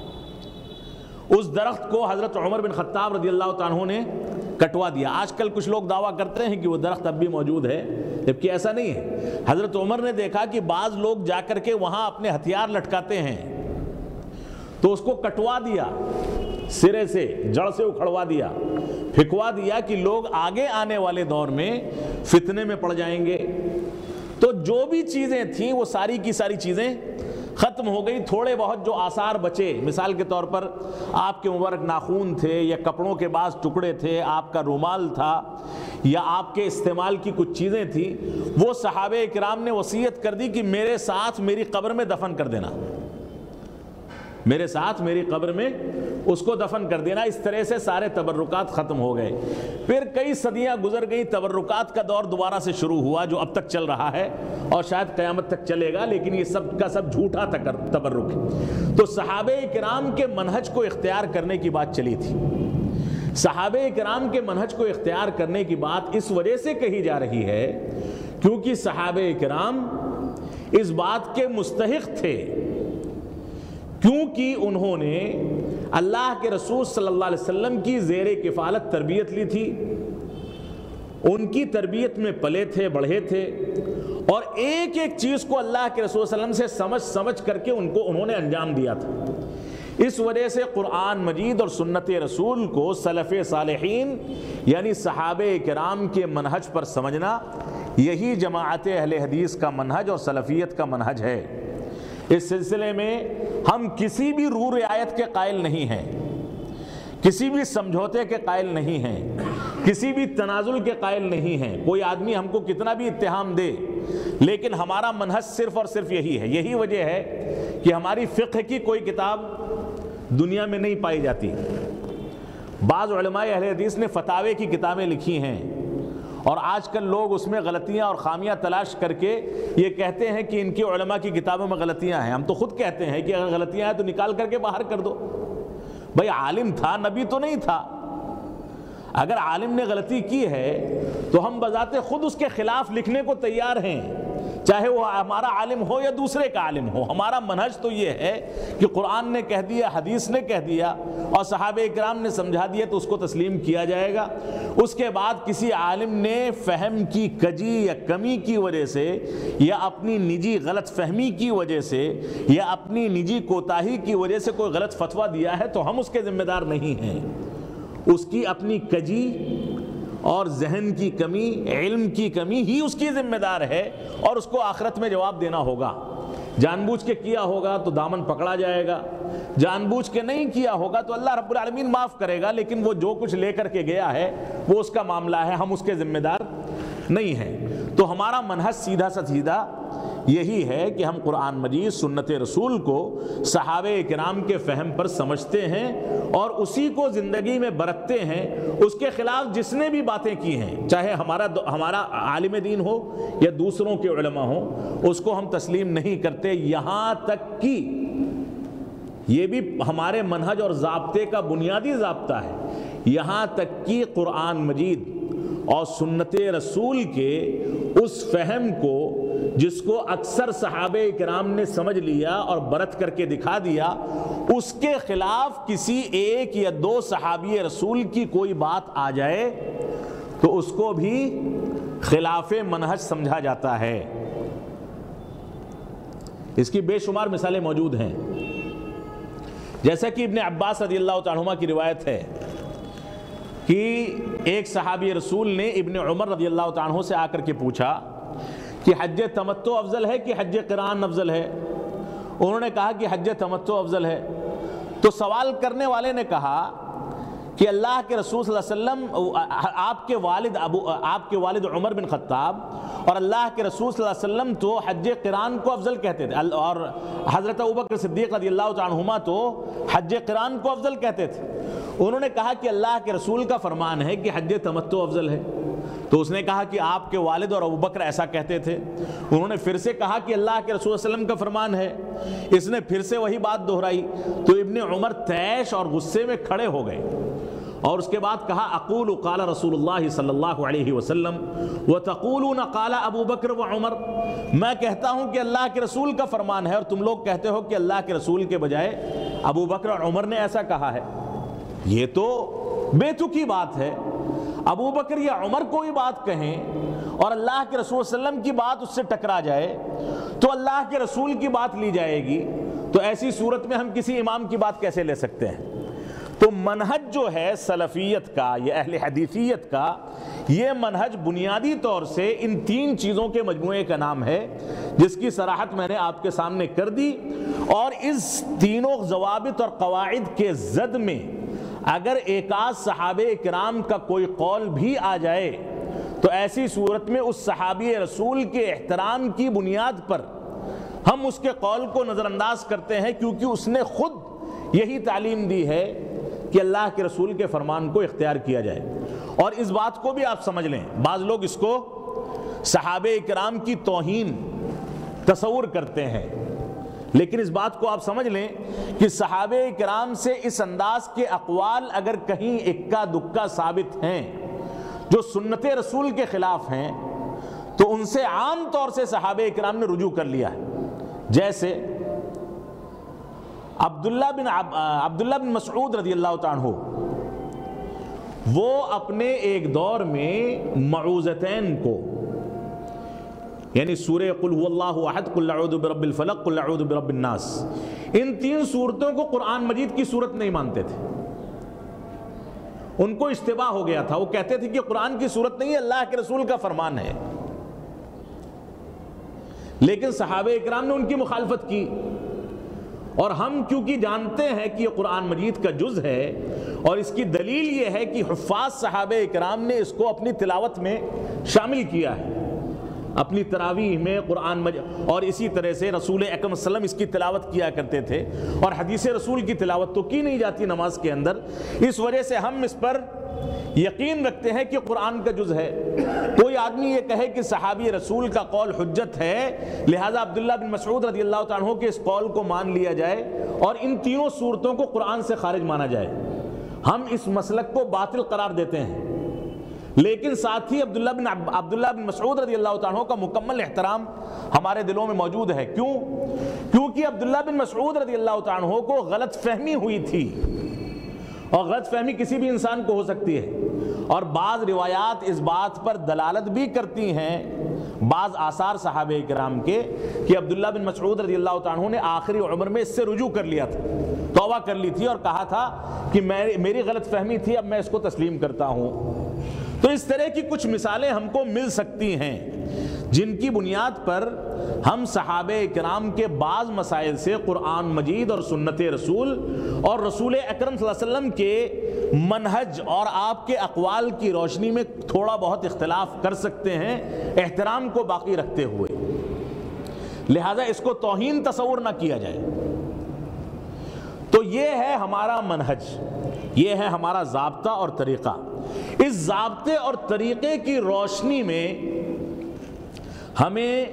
اس درخت کو حضرت عمر بن خطاب رضی اللہ تعالیٰ عنہ نے کٹوا دیا. آج کل کچھ لوگ دعویٰ کرتے ہیں کہ وہ درخت اب بھی موجود ہے، جبکہ ایسا نہیں ہے. حضرت عمر نے دیکھا کہ بعض لوگ جا کر کے وہاں اپنے ہتھیار لٹکاتے ہیں تو اس کو کٹوا دیا، سرے سے جڑ سے اکھڑوا دیا، پھکوا دیا کہ لوگ آگے آنے والے دور میں فتنے میں پڑ جائیں گے. تو جو بھی چیزیں تھیں وہ ساری کی ساری چیزیں ختم ہو گئی. تھوڑے بہت جو آثار بچے، مثال کے طور پر آپ کے مبارک ناخون تھے یا کپڑوں کے بعض ٹکڑے تھے، آپ کا رومال تھا یا آپ کے استعمال کی کچھ چیزیں تھیں، وہ صحابہ کرام نے وصیت کر دی کہ میرے ساتھ میری قبر میں دفن کر دینا، میرے ساتھ میری قبر میں اس کو دفن کر دینا. اس طرح سے سارے تبرکات ختم ہو گئے. پھر کئی صدیاں گزر گئی، تبرکات کا دور دوبارہ سے شروع ہوا جو اب تک چل رہا ہے اور شاید قیامت تک چلے گا، لیکن یہ سب کا سب جھوٹا تبرک ہے. تو صحابہ کرام کے منہج کو اختیار کرنے کی بات چلی تھی. صحابہ کرام کے منہج کو اختیار کرنے کی بات اس وجہ سے کہی جا رہی ہے کیونکہ صحابہ کرام اس بات کے مستحق تھے، کیونکہ انہوں نے اللہ کے رسول صلی اللہ علیہ وسلم کی زیر کفالت تربیت لی تھی، ان کی تربیت میں پلے تھے، بڑھے تھے، اور ایک ایک چیز کو اللہ کے رسول صلی اللہ علیہ وسلم سے سمجھ کر کے انہوں نے انجام دیا تھا. اس وجہ سے قرآن مجید اور سنت رسول کو سلف صالحین یعنی صحابہ کرام کے منہج پر سمجھنا یہی جماعت اہل حدیث کا منہج اور سلفیت کا منہج ہے. اس سلسلے میں ہم کسی بھی رو رعایت کے قائل نہیں ہیں، کسی بھی سمجھوتے کے قائل نہیں ہیں، کسی بھی تنازل کے قائل نہیں ہیں. کوئی آدمی ہم کو کتنا بھی اتہام دے، لیکن ہمارا منہج صرف اور صرف یہی ہے. یہی وجہ ہے کہ ہماری فقہ کی کوئی کتاب دنیا میں نہیں پائی جاتی. بعض علماء اہل حدیث نے فتاوے کی کتابیں لکھی ہیں اور آج کل لوگ اس میں غلطیاں اور خامیاں تلاش کر کے یہ کہتے ہیں کہ ان کی علماء کی کتابوں میں غلطیاں ہیں. ہم تو خود کہتے ہیں کہ اگر غلطیاں ہیں تو نکال کر کے باہر کر دو. بھئی عالم تھا، نبی تو نہیں تھا. اگر عالم نے غلطی کی ہے تو ہم بذات خود اس کے خلاف لکھنے کو تیار ہیں، چاہے وہ ہمارا عالم ہو یا دوسرے کا عالم ہو. ہمارا منہج تو یہ ہے کہ قرآن نے کہہ دیا، حدیث نے کہہ دیا اور صحابہ کرام نے سمجھا دیا تو اس کو تسلیم کیا جائے گا. اس کے بعد کسی عالم نے فہم کی کجی یا کمی کی وجہ سے یا اپنی نجی غلط فہمی کی وجہ سے یا اپنی نجی کوتاہی کی وجہ سے کوئی غلط فتویٰ دیا ہے تو ہم اس کے ذمہ دار نہیں ہیں. اس کی اپنی کجی اور ذہن کی کمی، علم کی کمی ہی اس کی ذمہ دار ہے اور اس کو آخرت میں جواب دینا ہوگا. جان بوجھ کے کیا ہوگا تو دامن پکڑا جائے گا، جان بوجھ کے نہیں کیا ہوگا تو اللہ رب العالمین معاف کرے گا، لیکن وہ جو کچھ لے کر کے گیا ہے وہ اس کا معاملہ ہے، ہم اس کے ذمہ دار نہیں ہیں. تو ہمارا منہج سیدھا سیدھا یہی ہے کہ ہم قرآن مجید سنت رسول کو صحابہ کرام کے فہم پر سمجھتے ہیں اور اسی کو زندگی میں برتتے ہیں. اس کے خلاف جس نے بھی باتیں کی ہیں، چاہے ہمارا عالم دین ہو یا دوسروں کے علماء ہوں، اس کو ہم تسلیم نہیں کرتے. یہاں تک کہ یہ بھی ہمارے منہج اور ضابطے کا بنیادی ضابطہ ہے، یہاں تک کہ قرآن مجید اور سنت رسول کے اس فہم کو جس کو اکثر صحابہ کرام نے سمجھ لیا اور برت کر کے دکھا دیا، اس کے خلاف کسی ایک یا دو صحابی رسول کی کوئی بات آ جائے تو اس کو بھی خلاف منہج سمجھا جاتا ہے۔ اس کی بے شمار مثالیں موجود ہیں، جیسا کہ ابن عباس رضی اللہ تعالی عنہما کی روایت ہے کہ ایک صحابی رسول نے ابن عمر رضی اللہ تعالی عنہ سے آ کر کے پوچھا کہ حج تمتع افضل ہے کہ حج قران افضل ہے؟ انہوں نے کہا کہ حج تمتع افضل ہے۔ تو سوال کرنے والے نے کہا کہ اللہ کے رسول صلی اللہ علیہ وسلم، آپ کے والد عمر بن خطاب اور اللہ کے رسول صلی اللہ علیہ وسلم تو حج قران کو افضل کہتے تھے، اور حضرت ابوبکر صدیق رضی اللہ تعالی عنہما تو حج قران کو افضل کہتے تھے۔ انہوں نے کہا کہ اللہ کے رسول کا فرمان ہے کہ حج تمتع افضل ہے۔ تو اس نے کہا کہ آپ کے والد اور ابوبکر ایسا کہتے تھے۔ انہوں نے پھر سے کہا کہ اللہ کے رسول صلی اللہ علیہ وسلم کا فرمان ہے۔ اس نے پھر سے وہی بات دہرائی تو ابن عمر طیش اور غصے میں کھڑے ہو گئے اور اس کے بعد کہا اقول قال رسول اللہ صلی اللہ علیہ وسلم وتقولون قال ابو بکر و عمر، میں کہتا ہوں کہ اللہ کے رسول کا فرمان ہے اور تم لوگ کہتے ہو کہ اللہ کے رسول کے بجائے ابو بکر اور عمر نے ایسا کہا ہے۔ یہ تو بے تکی بات ہے۔ ابو بکر یا عمر کوئی بات کہیں اور اللہ کے رسول صلی اللہ علیہ وسلم کی بات اس سے ٹکرا جائے تو اللہ کے رسول کی بات لی جائے گی، تو ایسی صورت میں ہم کسی امام کی بات کیسے لے سکتے ہیں؟ تو منہج جو ہے سلفیت کا یا اہل حدیثیت کا، یہ منہج بنیادی طور سے ان تین چیزوں کے مجموعے کا نام ہے، جس کی صراحت میں نے آپ کے سامنے کر دی۔ اور اس تینوں ضوابط اور قواعد کے زد میں اگر ایک آدھ صحابہ کرام کا کوئی قول بھی آ جائے تو ایسی صورت میں اس صحابی رسول کے احترام کی بنیاد پر ہم اس کے قول کو نظر انداز کرتے ہیں، کیونکہ اس نے خود یہی تعلیم دی ہے کہ اللہ کے رسول کے فرمان کو اختیار کیا جائے۔ اور اس بات کو بھی آپ سمجھ لیں، بعض لوگ اس کو صحابہ کرام کی توہین تصور کرتے ہیں، لیکن اس بات کو آپ سمجھ لیں کہ صحابہ کرام سے اس انداز کے اقوال اگر کہیں اکا دکا ثابت ہیں جو سنت رسول کے خلاف ہیں تو ان سے عام طور سے صحابہ کرام نے رجوع کر لیا ہے۔ جیسے عبداللہ بن مسعود رضی اللہ تعالیٰ عنہ، وہ اپنے ایک دور میں معوذتین کو، یعنی سورہ قل هو اللہ احد، قل اعوذ برب الفلق، قل اعوذ برب الناس، ان تین صورتوں کو قرآن مجید کی صورت نہیں مانتے تھے۔ ان کو اشتباہ ہو گیا تھا، وہ کہتے تھے کہ قرآن کی صورت نہیں ہے، اللہ کے رسول کا فرمان ہے۔ لیکن صحابہ اکرام نے ان کی مخالفت کی، اور ہم کیونکہ جانتے ہیں کہ یہ قرآن مجید کا جز ہے، اور اس کی دلیل یہ ہے کہ حفاظ صحابہ اکرام نے اس کو اپنی تلاوت میں شامل کیا ہے، اپنی تراویح میں قرآن مجید، اور اسی طرح سے رسول اکرم صلی اللہ علیہ وسلم اس کی تلاوت کیا کرتے تھے، اور حدیث رسول کی تلاوت تو کی نہیں جاتی نماز کے اندر، اس وجہ سے ہم اس پر یقین رکھتے ہیں کہ قرآن کا جز ہے۔ کوئی آدمی یہ کہے کہ صحابی رسول کا قول حجت ہے، لہذا عبداللہ بن مسعود رضی اللہ تعالیٰ عنہ کے اس قول کو مان لیا جائے اور ان تینوں صورتوں کو قرآن سے خارج مانا جائے، ہم اس مسلک کو باطل قرار دیتے ہیں۔ لیکن ساتھ ہی عبداللہ بن مسعود رضی اللہ تعالیٰ عنہ کا مکمل احترام ہمارے دلوں میں موجود ہے۔ کیونکہ عبداللہ بن مسعود رضی اللہ تعالیٰ عنہ کو غلط فہمی ہوئی تھی، اور غلط فہمی کسی بھی انسان کو ہو سکتی ہے، اور بعض روایات اس بات پر دلالت بھی کرتی ہیں، بعض آثار صحابہ کرام کے، کہ عبداللہ بن مسعود رضی اللہ تعالیٰ عنہ نے آخری عمر میں اس سے رجوع کر لیا تھا، توبہ کر لی تھی اور کہا تھا کہ میری غلط فہمی تھی، اب میں اس کو تسلیم کرتا ہوں۔ تو اس طرح کی کچھ مثالیں ہم کو مل سکتی ہیں جن کی بنیاد پر ہم صحابہ کرام کے بعض مسائل سے قرآن مجید اور سنت رسول اور رسول اکرم صلی اللہ علیہ وسلم کے منہج اور آپ کے اقوال کی روشنی میں تھوڑا بہت اختلاف کر سکتے ہیں، احترام کو باقی رکھتے ہوئے، لہذا اس کو توہین تصور نہ کیا جائے۔ تو یہ ہے ہمارا منہج، یہ ہے ہمارا ضابطہ اور طریقہ۔ اس ضابطے اور طریقے کی روشنی میں ہمیں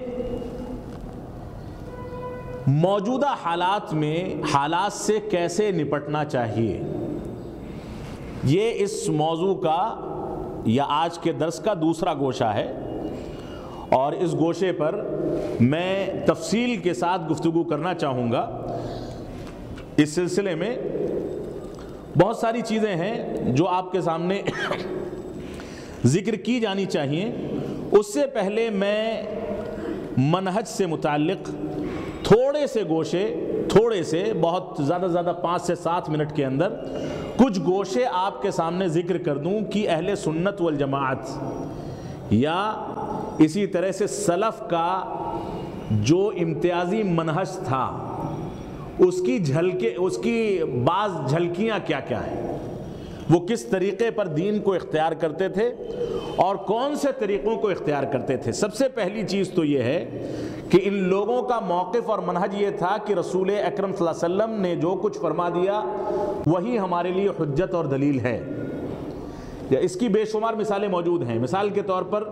موجودہ حالات سے کیسے نپٹنا چاہیے، یہ اس موضوع کا یا آج کے درس کا دوسرا گوشہ ہے، اور اس گوشے پر میں تفصیل کے ساتھ گفتگو کرنا چاہوں گا۔ اس سلسلے میں بہت ساری چیزیں ہیں جو آپ کے سامنے ذکر کی جانی چاہیے۔ اس سے پہلے میں منہج سے متعلق تھوڑے سے گوشے، تھوڑے سے، بہت زیادہ 5 سے 7 منٹ کے اندر کچھ گوشے آپ کے سامنے ذکر کر دوں کہ اہل سنت والجماعت یا اسی طرح سے سلف کا جو امتیازی منہج تھا اس کی بعض جھلکیاں کیا کیا ہیں، وہ کس طریقے پر دین کو اختیار کرتے تھے اور کون سے طریقوں کو اختیار کرتے تھے۔ سب سے پہلی چیز تو یہ ہے کہ ان لوگوں کا موقف اور منہج یہ تھا کہ رسول اکرم صلی اللہ علیہ وسلم نے جو کچھ فرما دیا وہی ہمارے لیے حجت اور دلیل ہے۔ اس کی بے شمار مثالیں موجود ہیں۔ مثال کے طور پر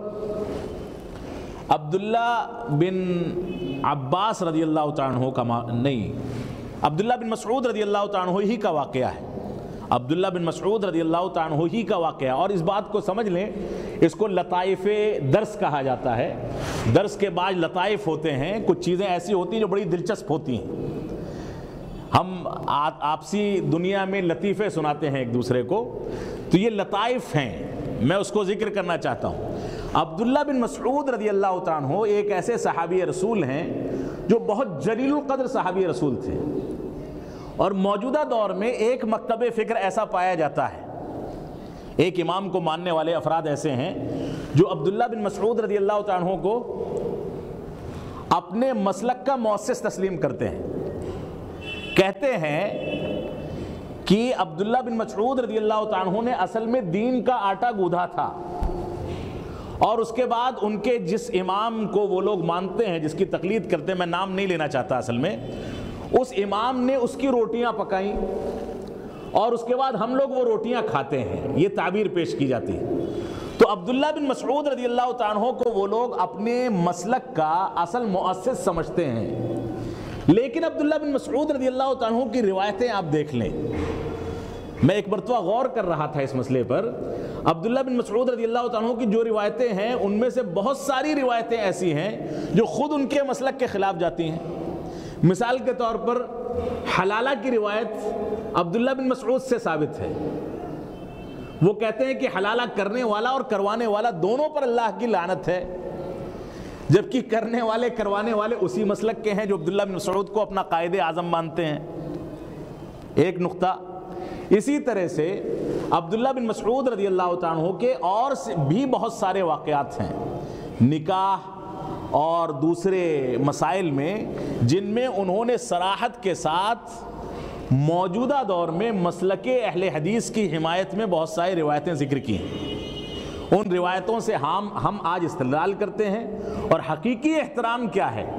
عبداللہ بن عباس رضی اللہ تعالیٰ عنہ کا عبداللہ بن مسعود رضی اللہ تعالیٰ عنہ ہی کا واقعہ ہے۔ عبداللہ بن مسعود رضی اللہ تعالیٰ عنہ ہی کا واقعہ، اور اس بات کو سمجھ لیں، اس کو لطائف درس کہا جاتا ہے۔ درس کے بعد لطائف ہوتے ہیں، کچھ چیزیں ایسی ہوتی ہیں جو بڑی دلچسپ ہوتی ہیں۔ ہم آپسی دنیا میں لطیفے سناتے ہیں ایک دوسرے کو، تو یہ لطائف ہیں، میں اس کو ذکر کرنا چاہتا ہوں۔ عبداللہ بن مسعود رضی اللہ تعالیٰ عنہ ایک ایسے صحابی رسول ہیں جو بہت جلیل القدر صحابی رسول تھے، اور موجودہ دور میں ایک مکتب فکر ایسا پایا جاتا ہے، ایک امام کو ماننے والے افراد ایسے ہیں جو عبداللہ بن مسعود رضی اللہ تعالیٰ عنہ کو اپنے مسلک کا مؤسس تسلیم کرتے ہیں۔ کہتے ہیں کہ عبداللہ بن مسعود رضی اللہ تعالیٰ عنہ نے اصل میں دین کا آٹا گوندھا تھا، اور اس کے بعد ان کے جس امام کو وہ لوگ مانتے ہیں، جس کی تقلید کرتے ہیں، میں نام نہیں لینا چاہتا اصل میں، اس امام نے اس کی روٹیاں پکائیں، اور اس کے بعد ہم لوگ وہ روٹیاں کھاتے ہیں، یہ تعبیر پیش کی جاتی ہے۔ تو عبداللہ بن مسعود رضی اللہ تعالیٰ عنہ کو وہ لوگ اپنے مسلک کا اصل مؤسس سمجھتے ہیں، لیکن عبداللہ بن مسعود رضی اللہ تعالیٰ عنہ کی روایتیں آپ دیکھ لیں۔ میں ایک مرتبہ غور کر رہا تھا اس مسئلے پر، عبداللہ بن مسعود رضی اللہ تعالیٰ عنہ کی جو روایتیں ہیں ان میں سے بہت ساری روایتیں ایسی ہیں جو خود ان کے مسلک کے خلاف جاتی ہیں۔ مثال کے طور پر حلالہ کی روایت عبداللہ بن مسعود سے ثابت ہے۔ وہ کہتے ہیں کہ حلالہ کرنے والا اور کروانے والا دونوں پر اللہ کی لعنت ہے، جبکہ کرنے والے کروانے والے اسی مسلک کے ہیں جو عبداللہ بن مسعود کو اپنا قائد اعظم مانتے ہیں۔ ایک نقطہ۔ اسی طرح سے عبداللہ بن مسعود رضی اللہ تعالیٰ عنہ کے اور بھی بہت سارے واقعات ہیں نکاح اور دوسرے مسائل میں، جن میں انہوں نے صراحت کے ساتھ موجودہ دور میں مسلک اہل حدیث کی حمایت میں بہت ساری روایتیں ذکر کی ہیں۔ ان روایتوں سے ہم آج استدلال کرتے ہیں، اور حقیقی احترام کیا ہے،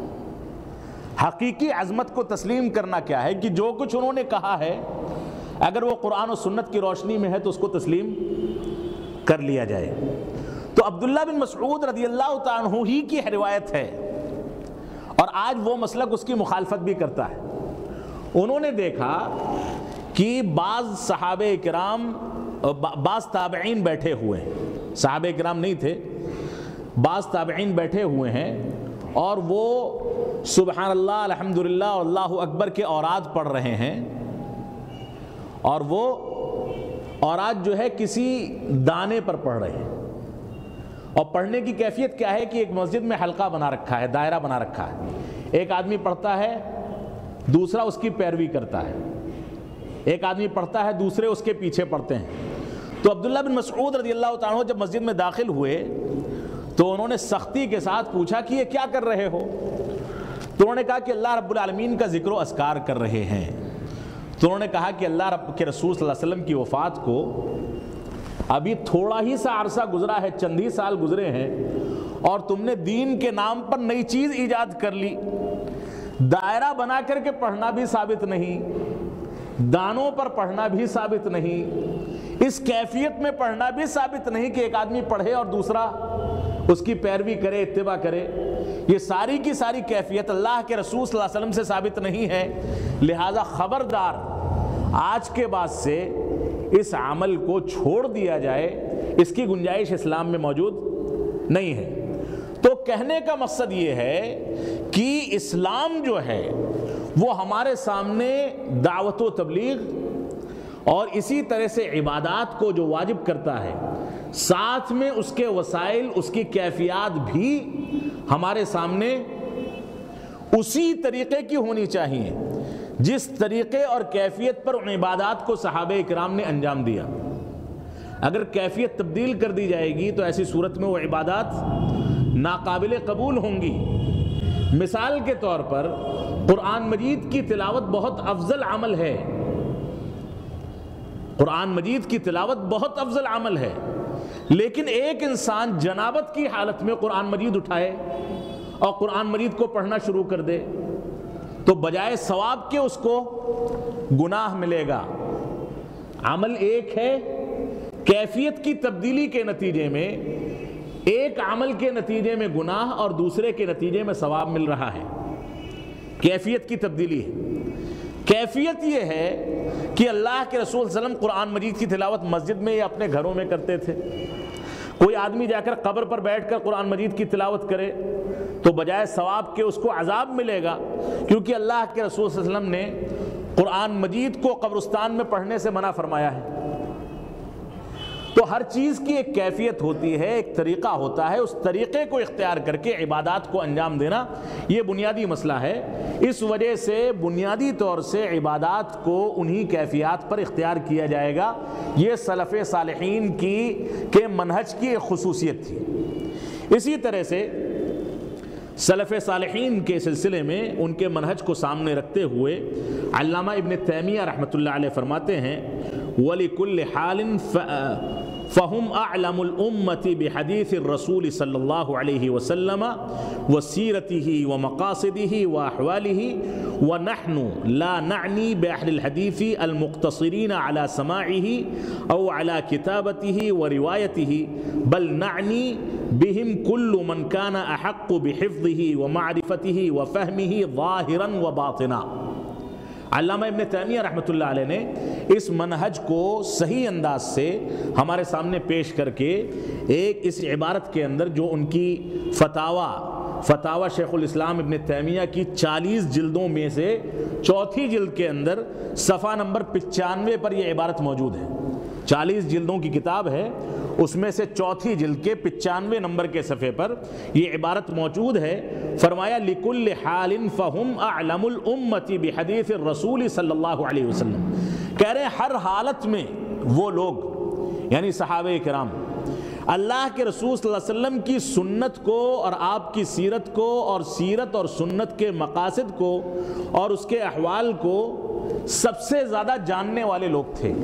حقیقی عظمت کو تسلیم کرنا کیا ہے کہ جو کچھ انہوں نے کہا ہے اگر وہ قرآن و سنت کی روشنی میں ہے تو اس کو تسلیم کر لیا جائے۔ تو عبداللہ بن مسعود رضی اللہ تعالیٰ عنہ ہی کی روایت ہے، اور آج وہ مسلک اس کی مخالفت بھی کرتا ہے۔ انہوں نے دیکھا کہ بعض صحابہ کرام، بعض تابعین بیٹھے ہوئے ہیں، صحابہ کرام نہیں تھے، بعض تابعین بیٹھے ہوئے ہیں، اور وہ سبحان اللہ، الحمدللہ اور اللہ اکبر کے اوراد پڑھ رہے ہیں، اور وہ اوراد جو ہے کسی دانے پر پڑھ رہے ہیں، اور پڑھنے کی کیفیت کیا ہے کہ ایک مسجد میں حلقہ بنا رکھا ہے، دائرہ بنا رکھا ہے، ایک آدمی پڑھتا ہے، دوسرا اس کی پیروی کرتا ہے، ایک آدمی پڑھتا ہے، دوسرے اس کے پیچھے پڑھتے ہیں۔ تو عبداللہ بن مسعود رضی اللہ تعالیٰ عنہ جب مسجد میں داخل ہوئے تو انہوں نے سختی کے ساتھ پوچھا کہ یہ کیا کر رہے ہو؟ تو انہوں نے کہا کہ اللہ رب العالمین کا ذکر و اذکار کر رہے ہیں۔ تو انہوں نے کہا کہ اللہ رب کے رسول صلی اللہ علیہ وسلم کی وفات کو ابھی تھوڑا ہی سا عرصہ گزرا ہے، چند ہی سال گزرے ہیں، اور تم نے دین کے نام پر نئی چیز ایجاد کر لی۔ دائرہ بنا کر کے پڑھنا بھی ثابت نہیں، دانوں پر پڑھنا بھی ثابت نہیں، اس کیفیت میں پڑھنا بھی ثابت نہیں کہ ایک آدمی پڑھے اور دوسرا اس کی پیروی کرے، اتباع کرے۔ یہ ساری کی ساری کیفیت اللہ کے رسول صلی اللہ علیہ وسلم سے ثابت نہیں ہے۔ لہذا خبردار، آج کے بعد سے اس عمل کو چھوڑ دیا جائے، اس کی گنجائش اسلام میں موجود نہیں ہے۔ تو کہنے کا مقصد یہ ہے کہ اسلام جو ہے وہ ہمارے سامنے دعوت و تبلیغ اور اسی طرح سے عبادات کو جو واجب کرتا ہے، ساتھ میں اس کے وسائل، اس کی کیفیات بھی ہمارے سامنے اسی طریقے کی ہونی چاہیے جس طریقے اور کیفیت پر ان عبادات کو صحابہ کرام نے انجام دیا۔ اگر کیفیت تبدیل کر دی جائے گی تو ایسی صورت میں وہ عبادات ناقابل قبول ہوں گی۔ مثال کے طور پر قرآن مجید کی تلاوت بہت افضل عمل ہے، قرآن مجید کی تلاوت بہت افضل عمل ہے، لیکن ایک انسان جنابت کی حالت میں قرآن مجید اٹھائے اور قرآن مجید کو پڑھنا شروع کر دے تو بجائے ثواب کے اس کو گناہ ملے گا۔ عمل ایک ہے، کیفیت کی تبدیلی کے نتیجے میں ایک عمل کے نتیجے میں گناہ اور دوسرے کے نتیجے میں ثواب مل رہا ہے۔ کیفیت کی تبدیلی ہے۔ کیفیت یہ ہے کہ اللہ کے رسول صلی اللہ علیہ وسلم قرآن مجید کی تلاوت مسجد میں یا اپنے گھروں میں کرتے تھے۔ کوئی آدمی جا کر قبر پر بیٹھ کر قرآن مجید کی تلاوت کرے تو بجائے ثواب کے اس کو عذاب ملے گا، کیونکہ اللہ کے رسول صلی اللہ علیہ وسلم نے قرآن مجید کو قبرستان میں پڑھنے سے منع فرمایا ہے۔ تو ہر چیز کی ایک کیفیت ہوتی ہے، ایک طریقہ ہوتا ہے، اس طریقے کو اختیار کر کے عبادات کو انجام دینا یہ بنیادی مسئلہ ہے۔ اس وجہ سے بنیادی طور سے عبادات کو انہی کیفیات پر اختیار کیا جائے گا۔ یہ سلف صالحین کے منہج کی ایک خصوصیت تھی۔ اسی طرح سے سلف صالحین کے سلسلے میں ان کے منہج کو سامنے رکھتے ہوئے علامہ ابن تیمیہ رحمۃ اللہ علیہ فرماتے ہیں وَلِكُلِّ حَالٍ فَهُمْ أَعْلَمُ الْأُمَّةِ بِحَدِيثِ الرَّسُولِ صلی اللہ علیہ وسلم وَسِيرَتِهِ وَمَقَاصِدِهِ وَأَحْوَالِهِ وَنَحْنُ لَا نَعْنِي بِأَهْلِ الْحَدِيثِ الْمُقْتَصِرِينَ عَلَى سَمَاعِهِ أَوْ عَلَى كِتَابَتِهِ وَرِوَايَتِهِ بَلْ نَعْنِي بِهِمْ كُلُّ مَنْ كَانَ أَحَقُّ بِحِفْظِهِ وَمَعْرِفَتِهِ وَفَهْمِهِ ظَاهِرًا وَبَاطِنًا۔ علامہ ابن تیمیہ رحمۃ اللہ علیہ نے اس منہج کو صحیح انداز سے ہمارے سامنے پیش کر کے ایک اس عبارت کے اندر جو ان کی فتاوی شیخ الاسلام ابن تیمیہ کی 40 جلدوں میں سے چوتھی جلد کے اندر صفحہ نمبر 95 پر یہ عبارت موجود ہے۔ 40 جلدوں کی کتاب ہے، اس میں سے چوتھی جلد کے 95 نمبر کے صفحے پر یہ عبارت موجود ہے۔ فرمایا لِكُلِّ حَالٍ فَهُمْ أَعْلَمُ الْأُمَّةِ بِحَدِيثِ الرَّسُولِ صلی اللہ علیہ وسلم۔ کہہ رہے ہیں ہر حالت میں وہ لوگ یعنی صحابہ کرام اللہ کے رسول صلی اللہ علیہ وسلم کی سنت کو اور آپ کی سیرت کو اور سیرت اور سنت کے مقاصد کو اور اس کے احوال کو سب سے زیادہ جاننے والے لوگ تھے،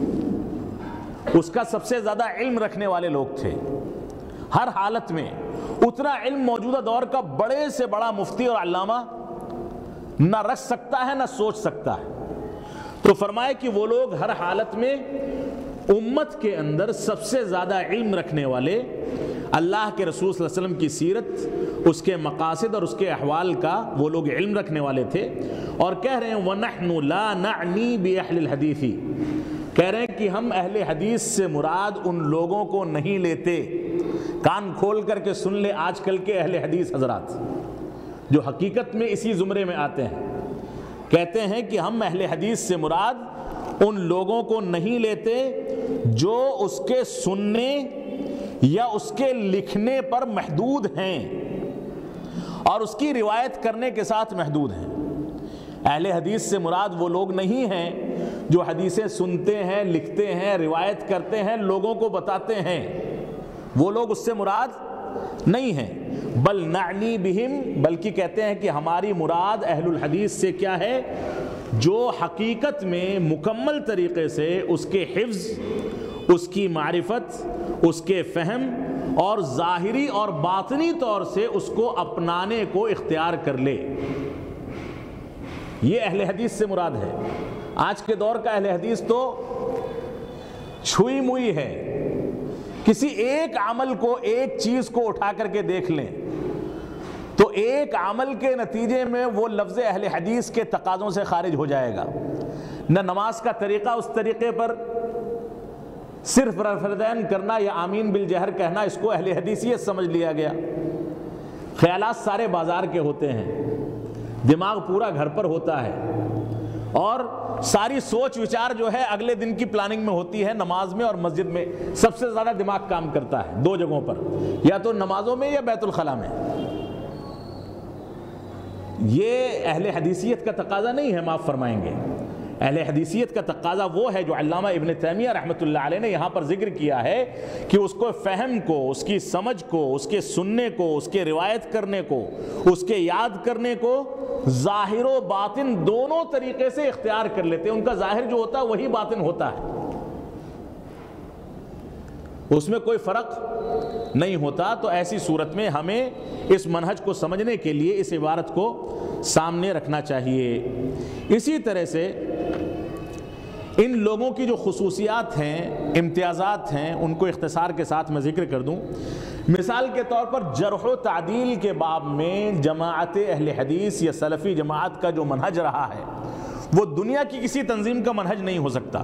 اس کا سب سے زیادہ علم رکھنے والے لوگ تھے۔ ہر حالت میں اتنا علم موجودہ دور کا بڑے سے بڑا مفتی اور علامہ نہ رکھ سکتا ہے نہ سوچ سکتا ہے۔ تو فرمائے کہ وہ لوگ ہر حالت میں امت کے اندر سب سے زیادہ علم رکھنے والے اللہ کے رسول صلی اللہ علیہ وسلم کی سیرت، اس کے مقاصد اور اس کے احوال کا وہ لوگ علم رکھنے والے تھے۔ اور کہہ رہے ہیں وَنَحْنُ لَا نَعْنِي بِأَهْلِ الْحَدِيثِ، کہہ رہے ہیں کہ ہم اہل حدیث سے مراد ان لوگوں کو نہیں لیتے۔ کان کھول کر کے سن لے آج کل کے اہل حدیث حضرات جو حقیقت میں اسی زمرے میں آتے ہیں، کہتے ہیں کہ ہم اہل حدیث سے مراد ان لوگوں کو نہیں لیتے جو اس کے سننے یا اس کے لکھنے پر محدود ہیں اور اس کی روایت کرنے کے ساتھ محدود ہیں۔ اہل حدیث سے مراد وہ لوگ نہیں ہیں جو حدیثیں سنتے ہیں، لکھتے ہیں، روایت کرتے ہیں، لوگوں کو بتاتے ہیں، وہ لوگ اس سے مراد نہیں ہیں۔ بل نعنی بہم، بلکہ کہتے ہیں کہ ہماری مراد اہل الحدیث سے کیا ہے، جو حقیقت میں مکمل طریقے سے اس کے حفظ، اس کی معرفت، اس کے فہم اور ظاہری اور باطنی طور سے اس کو اپنانے کو اختیار کر لے، یہ اہل حدیث سے مراد ہے۔ آج کے دور کا اہل حدیث تو چھوئی موئی ہے، کسی ایک عمل کو، ایک چیز کو اٹھا کر کے دیکھ لیں تو ایک عمل کے نتیجے میں وہ لفظ اہل حدیث کے تقاضوں سے خارج ہو جائے گا۔ نہ نماز کا طریقہ اس طریقے پر، صرف رفردین کرنا یا آمین بالجہر کہنا اس کو اہل حدیثیت سمجھ لیا گیا۔ خیالات سارے بازار کے ہوتے ہیں، دماغ پورا گھر پر ہوتا ہے، اور ساری سوچ وچار جو ہے اگلے دن کی پلاننگ میں ہوتی ہے۔ نماز میں اور مسجد میں سب سے زیادہ دماغ کام کرتا ہے، دو جگہوں پر، یا تو نمازوں میں یا بیت الخلاء میں۔ یہ اہل حدیثیت کا تقاضا نہیں ہے، معاف فرمائیں گے۔ اہل حدیثیت کا تقاضا وہ ہے جو علامہ ابن تیمیہ رحمۃ اللہ علیہ نے یہاں پر ذکر کیا ہے کہ اس کو فہم کو، اس کی سمجھ کو، اس کے سننے کو، اس کے روایت کرنے کو، اس کے یاد کرنے کو ظاہر و باطن دونوں طریقے سے اختیار کر لیتے ہیں۔ ان کا ظاہر جو ہوتا ہے وہی باطن ہوتا ہے، اس میں کوئی فرق نہیں ہوتا۔ تو ایسی صورت میں ہمیں اس منہج کو سمجھنے کے لیے اس عبارت کو سامنے رکھنا چاہیے۔ اسی طرح سے ان لوگوں کی جو خصوصیات ہیں، امتیازات ہیں، ان کو اختصار کے ساتھ میں ذکر کر دوں۔ مثال کے طور پر جرح و تعدیل کے باب میں جماعت اہل حدیث یا سلفی جماعت کا جو منہج رہا ہے وہ دنیا کی کسی تنظیم کا منہج نہیں ہو سکتا۔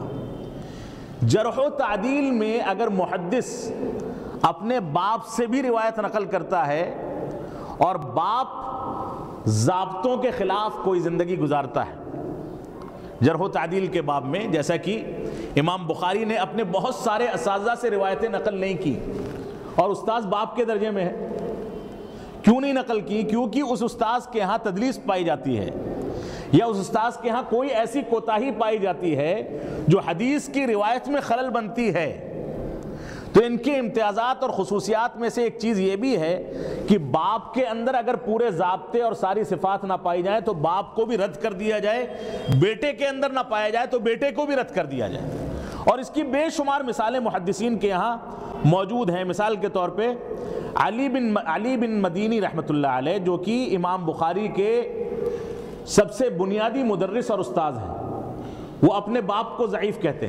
جرح و تعدیل میں اگر محدث اپنے باپ سے بھی روایت نقل کرتا ہے اور باپ ضابطوں کے خلاف کوئی زندگی گزارتا ہے، جرح و تعدیل کے باب میں، جیسا کہ امام بخاری نے اپنے بہت سارے اساتذہ سے روایتیں نقل نہیں کی اور استاذ باپ کے درجے میں ہے۔ کیوں نہیں نقل کی؟ کیونکہ اس استاذ کے ہاں تدلیس پائی جاتی ہے، یا اس استاذ کے ہاں کوئی ایسی کوتاہی پائی جاتی ہے جو حدیث کی روایت میں خلل بنتی ہے۔ تو ان کے امتیازات اور خصوصیات میں سے ایک چیز یہ بھی ہے کہ باپ کے اندر اگر پورے ضابطے اور ساری صفات نہ پائی جائیں تو باپ کو بھی رد کر دیا جائے، بیٹے کے اندر نہ پایا جائے تو بیٹے کو بھی رد کر دیا جائے۔ اور اس کی بے شمار مثالیں محدثین کے یہاں موجود ہیں۔ مثال کے طور پہ علی بن مدینی رحمۃ اللہ علیہ، جو کہ امام بخاری کے سب سے بنیادی مدرس اور استاذ ہیں، وہ اپنے باپ کو ضعیف کہتے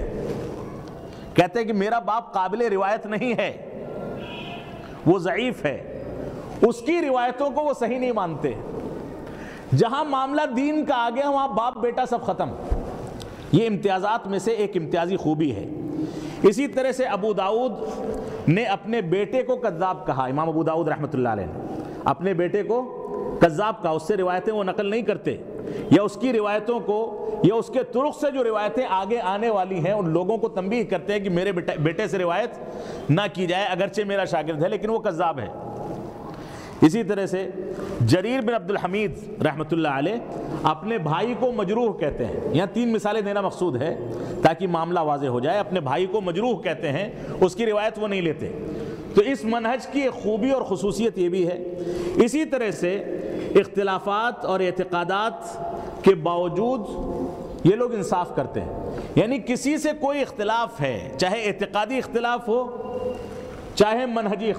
ہیں کہ میرا باپ قابل روایت نہیں ہے، وہ ضعیف ہے، اس کی روایتوں کو وہ صحیح نہیں مانتے۔ جہاں معاملہ دین کا آ گیا وہاں باپ بیٹا سب ختم۔ یہ امتیازات میں سے ایک امتیازی خوبی ہے۔ اسی طرح سے ابو داؤد نے اپنے بیٹے کو کذاب کہا، امام ابو داؤد رحمۃ اللہ علیہ نے اپنے بیٹے کو کذاب کہا، اس سے روایتیں وہ نقل نہیں کرتے، یا اس کی روایتوں کو یا اس کے طرق سے جو روایتیں آگے آنے والی ہیں ان لوگوں کو تنبیہ کرتے ہیں کہ میرے بیٹے سے روایت نہ کی جائے، اگرچہ میرا شاگرد ہے لیکن وہ کذاب ہے۔ اسی طرح سے جریر بن عبد الحمید رحمۃ اللہ علیہ اپنے بھائی کو مجروح کہتے ہیں۔ یہاں 3 مثالیں دینا مقصود ہے تاکہ معاملہ واضح ہو جائے۔ اپنے بھائی کو مجروح کہتے ہیں، اس کی روایت وہ نہیں لیتے۔ تو اس منہج کی ایک خوبی اور خصوصیت یہ بھی ہے۔ اسی طرح سے اختلافات اور اعتقادات کے باوجود یہ لوگ انصاف کرتے ہیں، یعنی کسی سے کوئی اختلاف ہے، چاہے اعتقادی اختلاف ہو چاہے منہجی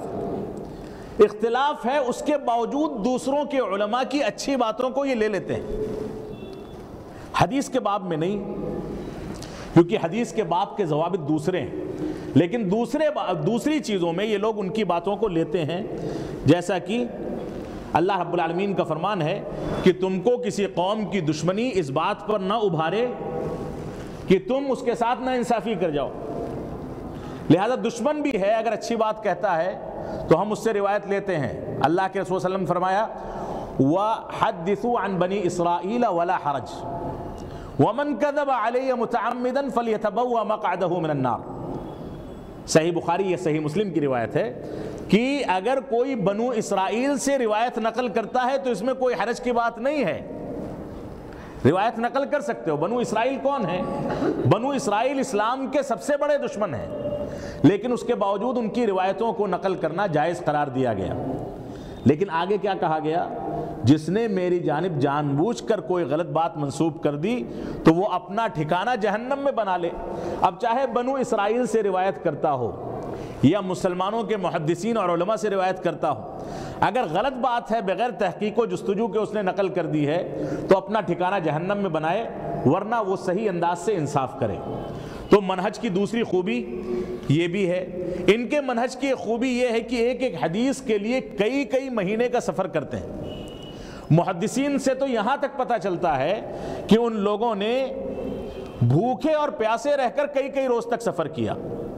اختلاف ہے، اس کے باوجود دوسروں کے علماء کی اچھی باتوں کو یہ لے لیتے ہیں۔ حدیث کے باب میں نہیں، کیونکہ حدیث کے باب کے ضوابط دوسرے ہیں، لیکن دوسری چیزوں میں یہ لوگ ان کی باتوں کو لیتے ہیں، جیسا کہ اللہ رب العالمین کا فرمان ہے کہ تم کو کسی قوم کی دشمنی اس بات پر نہ ابھارے کہ تم اس کے ساتھ نہ انصافی کر جاؤ۔ لہذا دشمن بھی ہے، اگر اچھی بات کہتا ہے تو ہم اس سے روایت لیتے ہیں۔ اللہ کے رسول صلی اللہ علیہ وسلم نے فرمایا وَحَدِّثُوا عَن بَنِي إِسْرَائِيلَ وَلَا حَرَجْ وَمَنْ كَذَبَ عَلَيَّ مُتَعَمِّدًا فَلْيَتَبَوَّأْ مَقْعَدَهُ مِنَ النَّارِ۔ صحیح بخاری یا صحیح مسلم کی روایت ہے کہ اگر کوئی بنو اسرائیل سے روایت نقل کرتا ہے تو اس میں کوئی حرج کی بات نہیں ہے، روایت نقل کر سکتے ہو۔ بنو اسرائیل کون ہے؟ بنو اسرائیل اسلام کے سب سے بڑے دشمن ہیں، لیکن اس کے باوجود ان کی روایتوں کو نقل کرنا جائز قرار دیا گیا۔ لیکن آگے کیا کہا گیا؟ جس نے میری جانب جان بوجھ کر کوئی غلط بات منسوب کر دی تو وہ اپنا ٹھکانہ جہنم میں بنا لے۔ اب چاہے بنو اسرائیل سے روایت کرتا ہو یا مسلمانوں کے محدثین اور علماء سے روایت کرتا ہو، اگر غلط بات ہے بغیر تحقیق و جستجو کے اس نے نقل کر دی ہے تو اپنا ٹھکانہ جہنم میں بنائے، ورنہ وہ صحیح انداز سے انصاف کرے۔ تو منہج کی دوسری خوبی یہ بھی ہے۔ ان کے منہج کی خوبی یہ ہے کہ ایک ایک حدیث کے لیے کئی مہینے کا سفر کرتے ہیں۔ محدثین سے تو یہاں تک پتہ چلتا ہے کہ ان لوگوں نے بھوکے اور پیاسے رہ کر کئی روز تک سفر کیا۔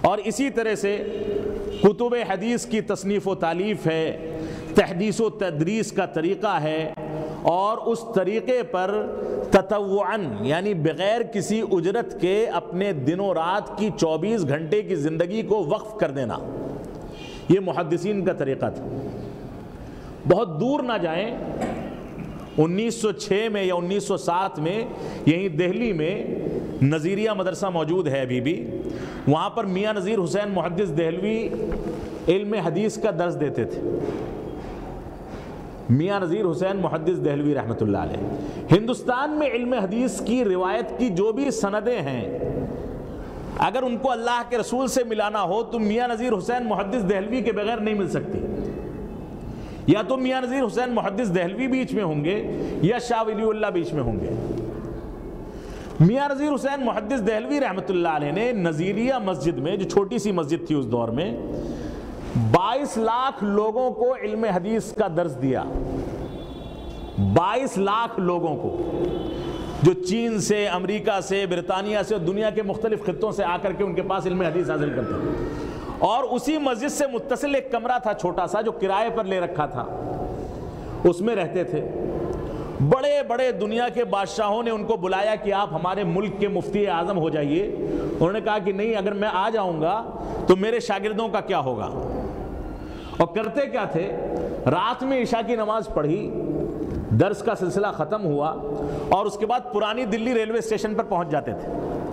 اور اسی طرح سے کتب حدیث کی تصنیف و تالیف ہے، تحدیث و تدریس کا طریقہ ہے، اور اس طریقے پر تطوعاً یعنی بغیر کسی اجرت کے اپنے دن و رات کی 24 گھنٹے کی زندگی کو وقف کر دینا، یہ محدثین کا طریقہ تھا۔ بہت دور نہ جائیں، 1906 میں یا 1907 میں یہیں دہلی میں نظیریہ مدرسہ موجود ہے ابھی بھی، وہاں پر میاں نذیر حسین محدث دہلوی علم حدیث کا درس دیتے تھے۔ میاں نذیر حسین محدث دہلوی رحمۃ اللہ علیہ، ہندوستان میں علم حدیث کی روایت کی جو بھی سندیں ہیں، اگر ان کو اللہ کے رسول سے ملانا ہو تو میاں نذیر حسین محدث دہلوی کے بغیر نہیں مل سکتی۔ یا تو میاں نذیر حسین محدث دہلوی بیچ میں ہوں گے یا شاہ ولی اللہ بیچ میں ہوں گے۔ میاں نذیر حسین محدث دہلوی رحمۃ اللہ علیہ نے نظیریہ مسجد میں، جو چھوٹی سی مسجد تھی اس دور میں، 22 لاکھ لوگوں کو علم حدیث کا درس دیا۔ 22 لاکھ لوگوں کو، جو چین سے، امریکہ سے، برطانیہ سے، دنیا کے مختلف خطوں سے آ کر کے ان کے پاس علم حدیث حاصل کرتے ہیں۔ اور اسی مسجد سے متصل ایک کمرہ تھا چھوٹا سا، جو کرائے پر لے رکھا تھا، اس میں رہتے تھے۔ بڑے بڑے دنیا کے بادشاہوں نے ان کو بلایا کہ آپ ہمارے ملک کے مفتی اعظم ہو جائیے۔ انہوں نے کہا کہ نہیں، اگر میں آ جاؤں گا تو میرے شاگردوں کا کیا ہوگا؟ اور کرتے کیا تھے، رات میں عشاء کی نماز پڑھی، درس کا سلسلہ ختم ہوا، اور اس کے بعد پرانی دلی ریلوے اسٹیشن پر پہنچ جاتے تھے،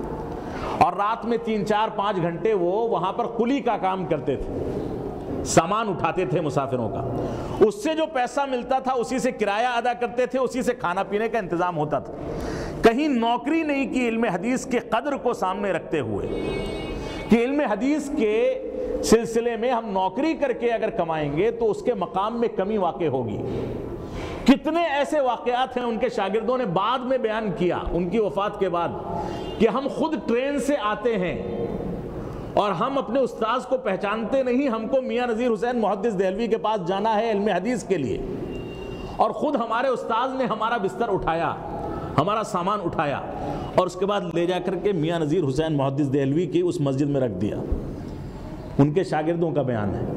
اور رات میں 3، 4، 5 گھنٹے وہ وہاں پر قلی کا کام کرتے تھے، سامان اٹھاتے تھے مسافروں کا۔ اس سے جو پیسہ ملتا تھا اسی سے کرایہ ادا کرتے تھے، اسی سے کھانا پینے کا انتظام ہوتا تھا۔ کہیں نوکری نہیں کی علم حدیث کے قدر کو سامنے رکھتے ہوئے کہ علم حدیث کے سلسلے میں ہم نوکری کر کے اگر کمائیں گے تو اس کے مقام میں کمی واقع ہوگی۔ کتنے ایسے واقعات ہیں ان کے شاگردوں نے بعد میں بیان کیا ان کی وفات کے بعد، کہ ہم خود ٹرین سے آتے ہیں اور ہم اپنے استاذ کو پہچانتے نہیں، ہم کو میاں نذیر حسین محدث دہلوی کے پاس جانا ہے علم حدیث کے لیے، اور خود ہمارے استاذ نے ہمارا بستر اٹھایا، ہمارا سامان اٹھایا، اور اس کے بعد لے جا کر کے میاں نذیر حسین محدث دہلوی کی اس مسجد میں رکھ دیا۔ ان کے شاگردوں کا بیان ہے۔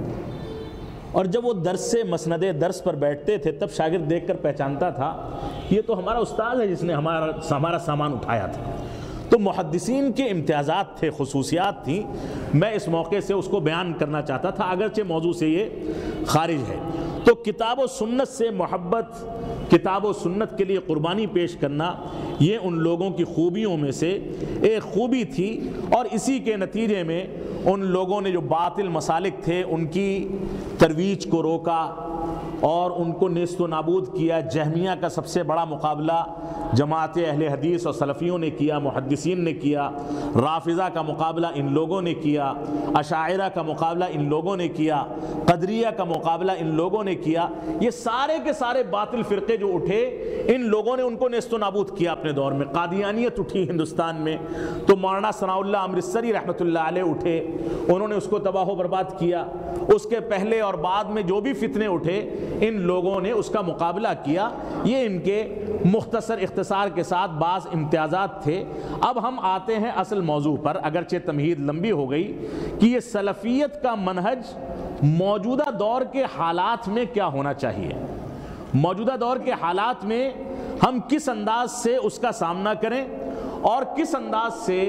اور جب وہ درس سے مسند درس پر بیٹھتے تھے تب شاگرد دیکھ کر پہچانتا تھا یہ تو ہمارا استاذ ہے جس نے ہمارا سامان اٹھایا تھا۔ تو محدثین کے امتیازات تھے، خصوصیات تھیں، میں اس موقع سے اس کو بیان کرنا چاہتا تھا، اگرچہ موضوع سے یہ خارج ہے۔ تو کتاب و سنت سے محبت، کتاب و سنت کے لیے قربانی پیش کرنا، یہ ان لوگوں کی خوبیوں میں سے ایک خوبی تھی، اور اسی کے نتیجے میں ان لوگوں نے جو باطل مسالک تھے ان کی ترویج کو روکا اور ان کو نیست و نابود کیا۔ جہمیہ کا سب سے بڑا مقابلہ جماعت اہل حدیث اور سلفیوں نے کیا، محدثین نے کیا۔ رافضہ کا مقابلہ ان لوگوں نے کیا، اشاعرہ کا مقابلہ ان لوگوں نے کیا، قدریہ کا مقابلہ ان لوگوں نے کیا۔ یہ سارے کے سارے باطل فرقے جو اٹھے، ان لوگوں نے ان کو نیست و نابود کیا اپنے دور میں۔ قادیانیت اٹھی ہندوستان میں تو مولانا ثناء اللہ امرتسری رحمۃ اللہ علیہ اٹھے، انہوں نے اس کو تباہ و برباد کیا۔ اس کے پہلے اور بعد میں جو بھی فتنے اٹھے ان لوگوں نے اس کا مقابلہ کیا۔ یہ ان کے مختصر اختصار کے ساتھ بعض امتیازات تھے۔ اب ہم آتے ہیں اصل موضوع پر، اگرچہ تمہید لمبی ہو گئی، کہ یہ سلفیت کا منہج موجودہ دور کے حالات میں کیا ہونا چاہیے، موجودہ دور کے حالات میں ہم کس انداز سے اس کا سامنا کریں اور کس انداز سے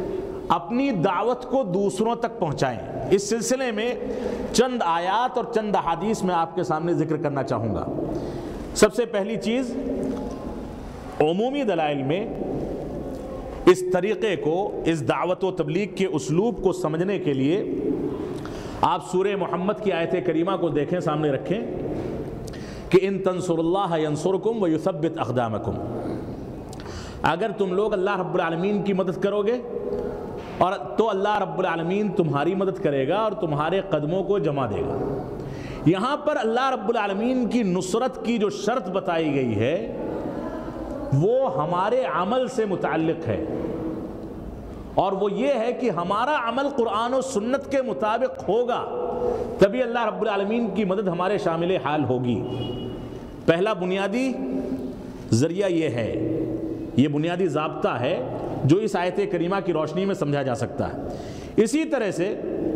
اپنی دعوت کو دوسروں تک پہنچائیں۔ اس سلسلے میں چند آیات اور چند احادیث میں آپ کے سامنے ذکر کرنا چاہوں گا۔ سب سے پہلی چیز، عمومی دلائل میں اس طریقے کو، اس دعوت و تبلیغ کے اسلوب کو سمجھنے کے لیے آپ سورہ محمد کی آیت کریمہ کو دیکھیں، سامنے رکھیں کہ ان تنصر اللہ ینصرکم ویثبت اقدامکم، اگر تم لوگ اللہ رب العالمین کی مدد کرو گے اور تو اللہ رب العالمین تمہاری مدد کرے گا اور تمہارے قدموں کو جما دے گا۔ یہاں پر اللہ رب العالمین کی نصرت کی جو شرط بتائی گئی ہے وہ ہمارے عمل سے متعلق ہے، اور وہ یہ ہے کہ ہمارا عمل قرآن و سنت کے مطابق ہوگا تبھی اللہ رب العالمین کی مدد ہمارے شامل حال ہوگی۔ پہلا بنیادی ذریعہ یہ ہے، یہ بنیادی ضابطہ ہے جو اس آیت کریمہ کی روشنی میں سمجھا جا سکتا ہے۔ اسی طرح سے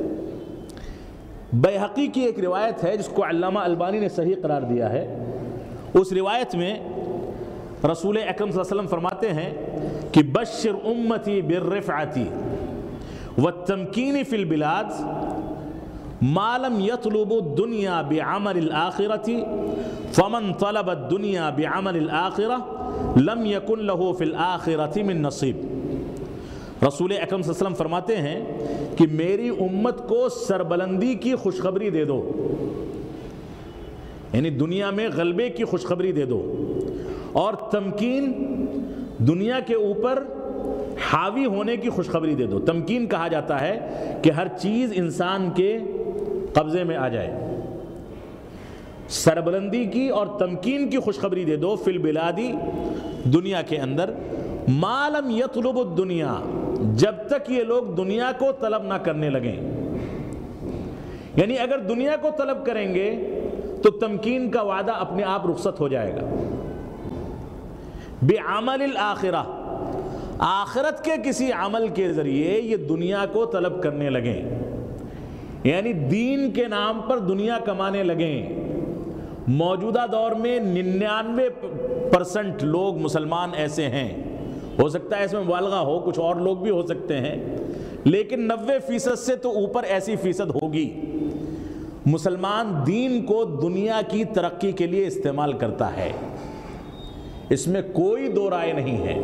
بیہقی کی ایک روایت ہے جس کو علامہ البانی نے صحیح قرار دیا ہے. اس روایت میں رسول اکرم صلی اللہ علیہ وسلم فرماتے ہیں کہ بشر امتی بالرفعۃ والتمکین فی البلاد ما لم يطلب الدنیا بعمل الآخرۃ فمن طلب الدنیا بعمل الآخرہ لم یکن له فی الآخرۃ من نصیب. رسول اکرم صلی اللہ علیہ وسلم فرماتے ہیں کہ میری امت کو سربلندی کی خوشخبری دے دو، یعنی دنیا میں غلبے کی خوشخبری دے دو، اور تمکین دنیا کے اوپر حاوی ہونے کی خوشخبری دے دو. تمکین کہا جاتا ہے کہ ہر چیز انسان کے قبضے میں آ جائے. سربلندی کی اور تمکین کی خوشخبری دے دو فی البلادی، دنیا کے اندر، ما لم یطلب الدنیا، جب تک یہ لوگ دنیا کو طلب نہ کرنے لگیں. یعنی اگر دنیا کو طلب کریں گے تو تمکین کا وعدہ اپنے آپ رخصت ہو جائے گا. بعمل الآخرہ، آخرت کے کسی عمل کے ذریعے یہ دنیا کو طلب کرنے لگیں، یعنی دین کے نام پر دنیا کمانے لگیں. موجودہ دور میں 99% لوگ مسلمان ایسے ہیں، ہو سکتا ہے اس میں مبالغہ ہو، کچھ اور لوگ بھی ہو سکتے ہیں، لیکن 90% سے تو اوپر ایسی فیصد ہوگی. مسلمان دین کو دنیا کی ترقی کے لیے استعمال کرتا ہے، اس میں کوئی دو رائے نہیں ہے.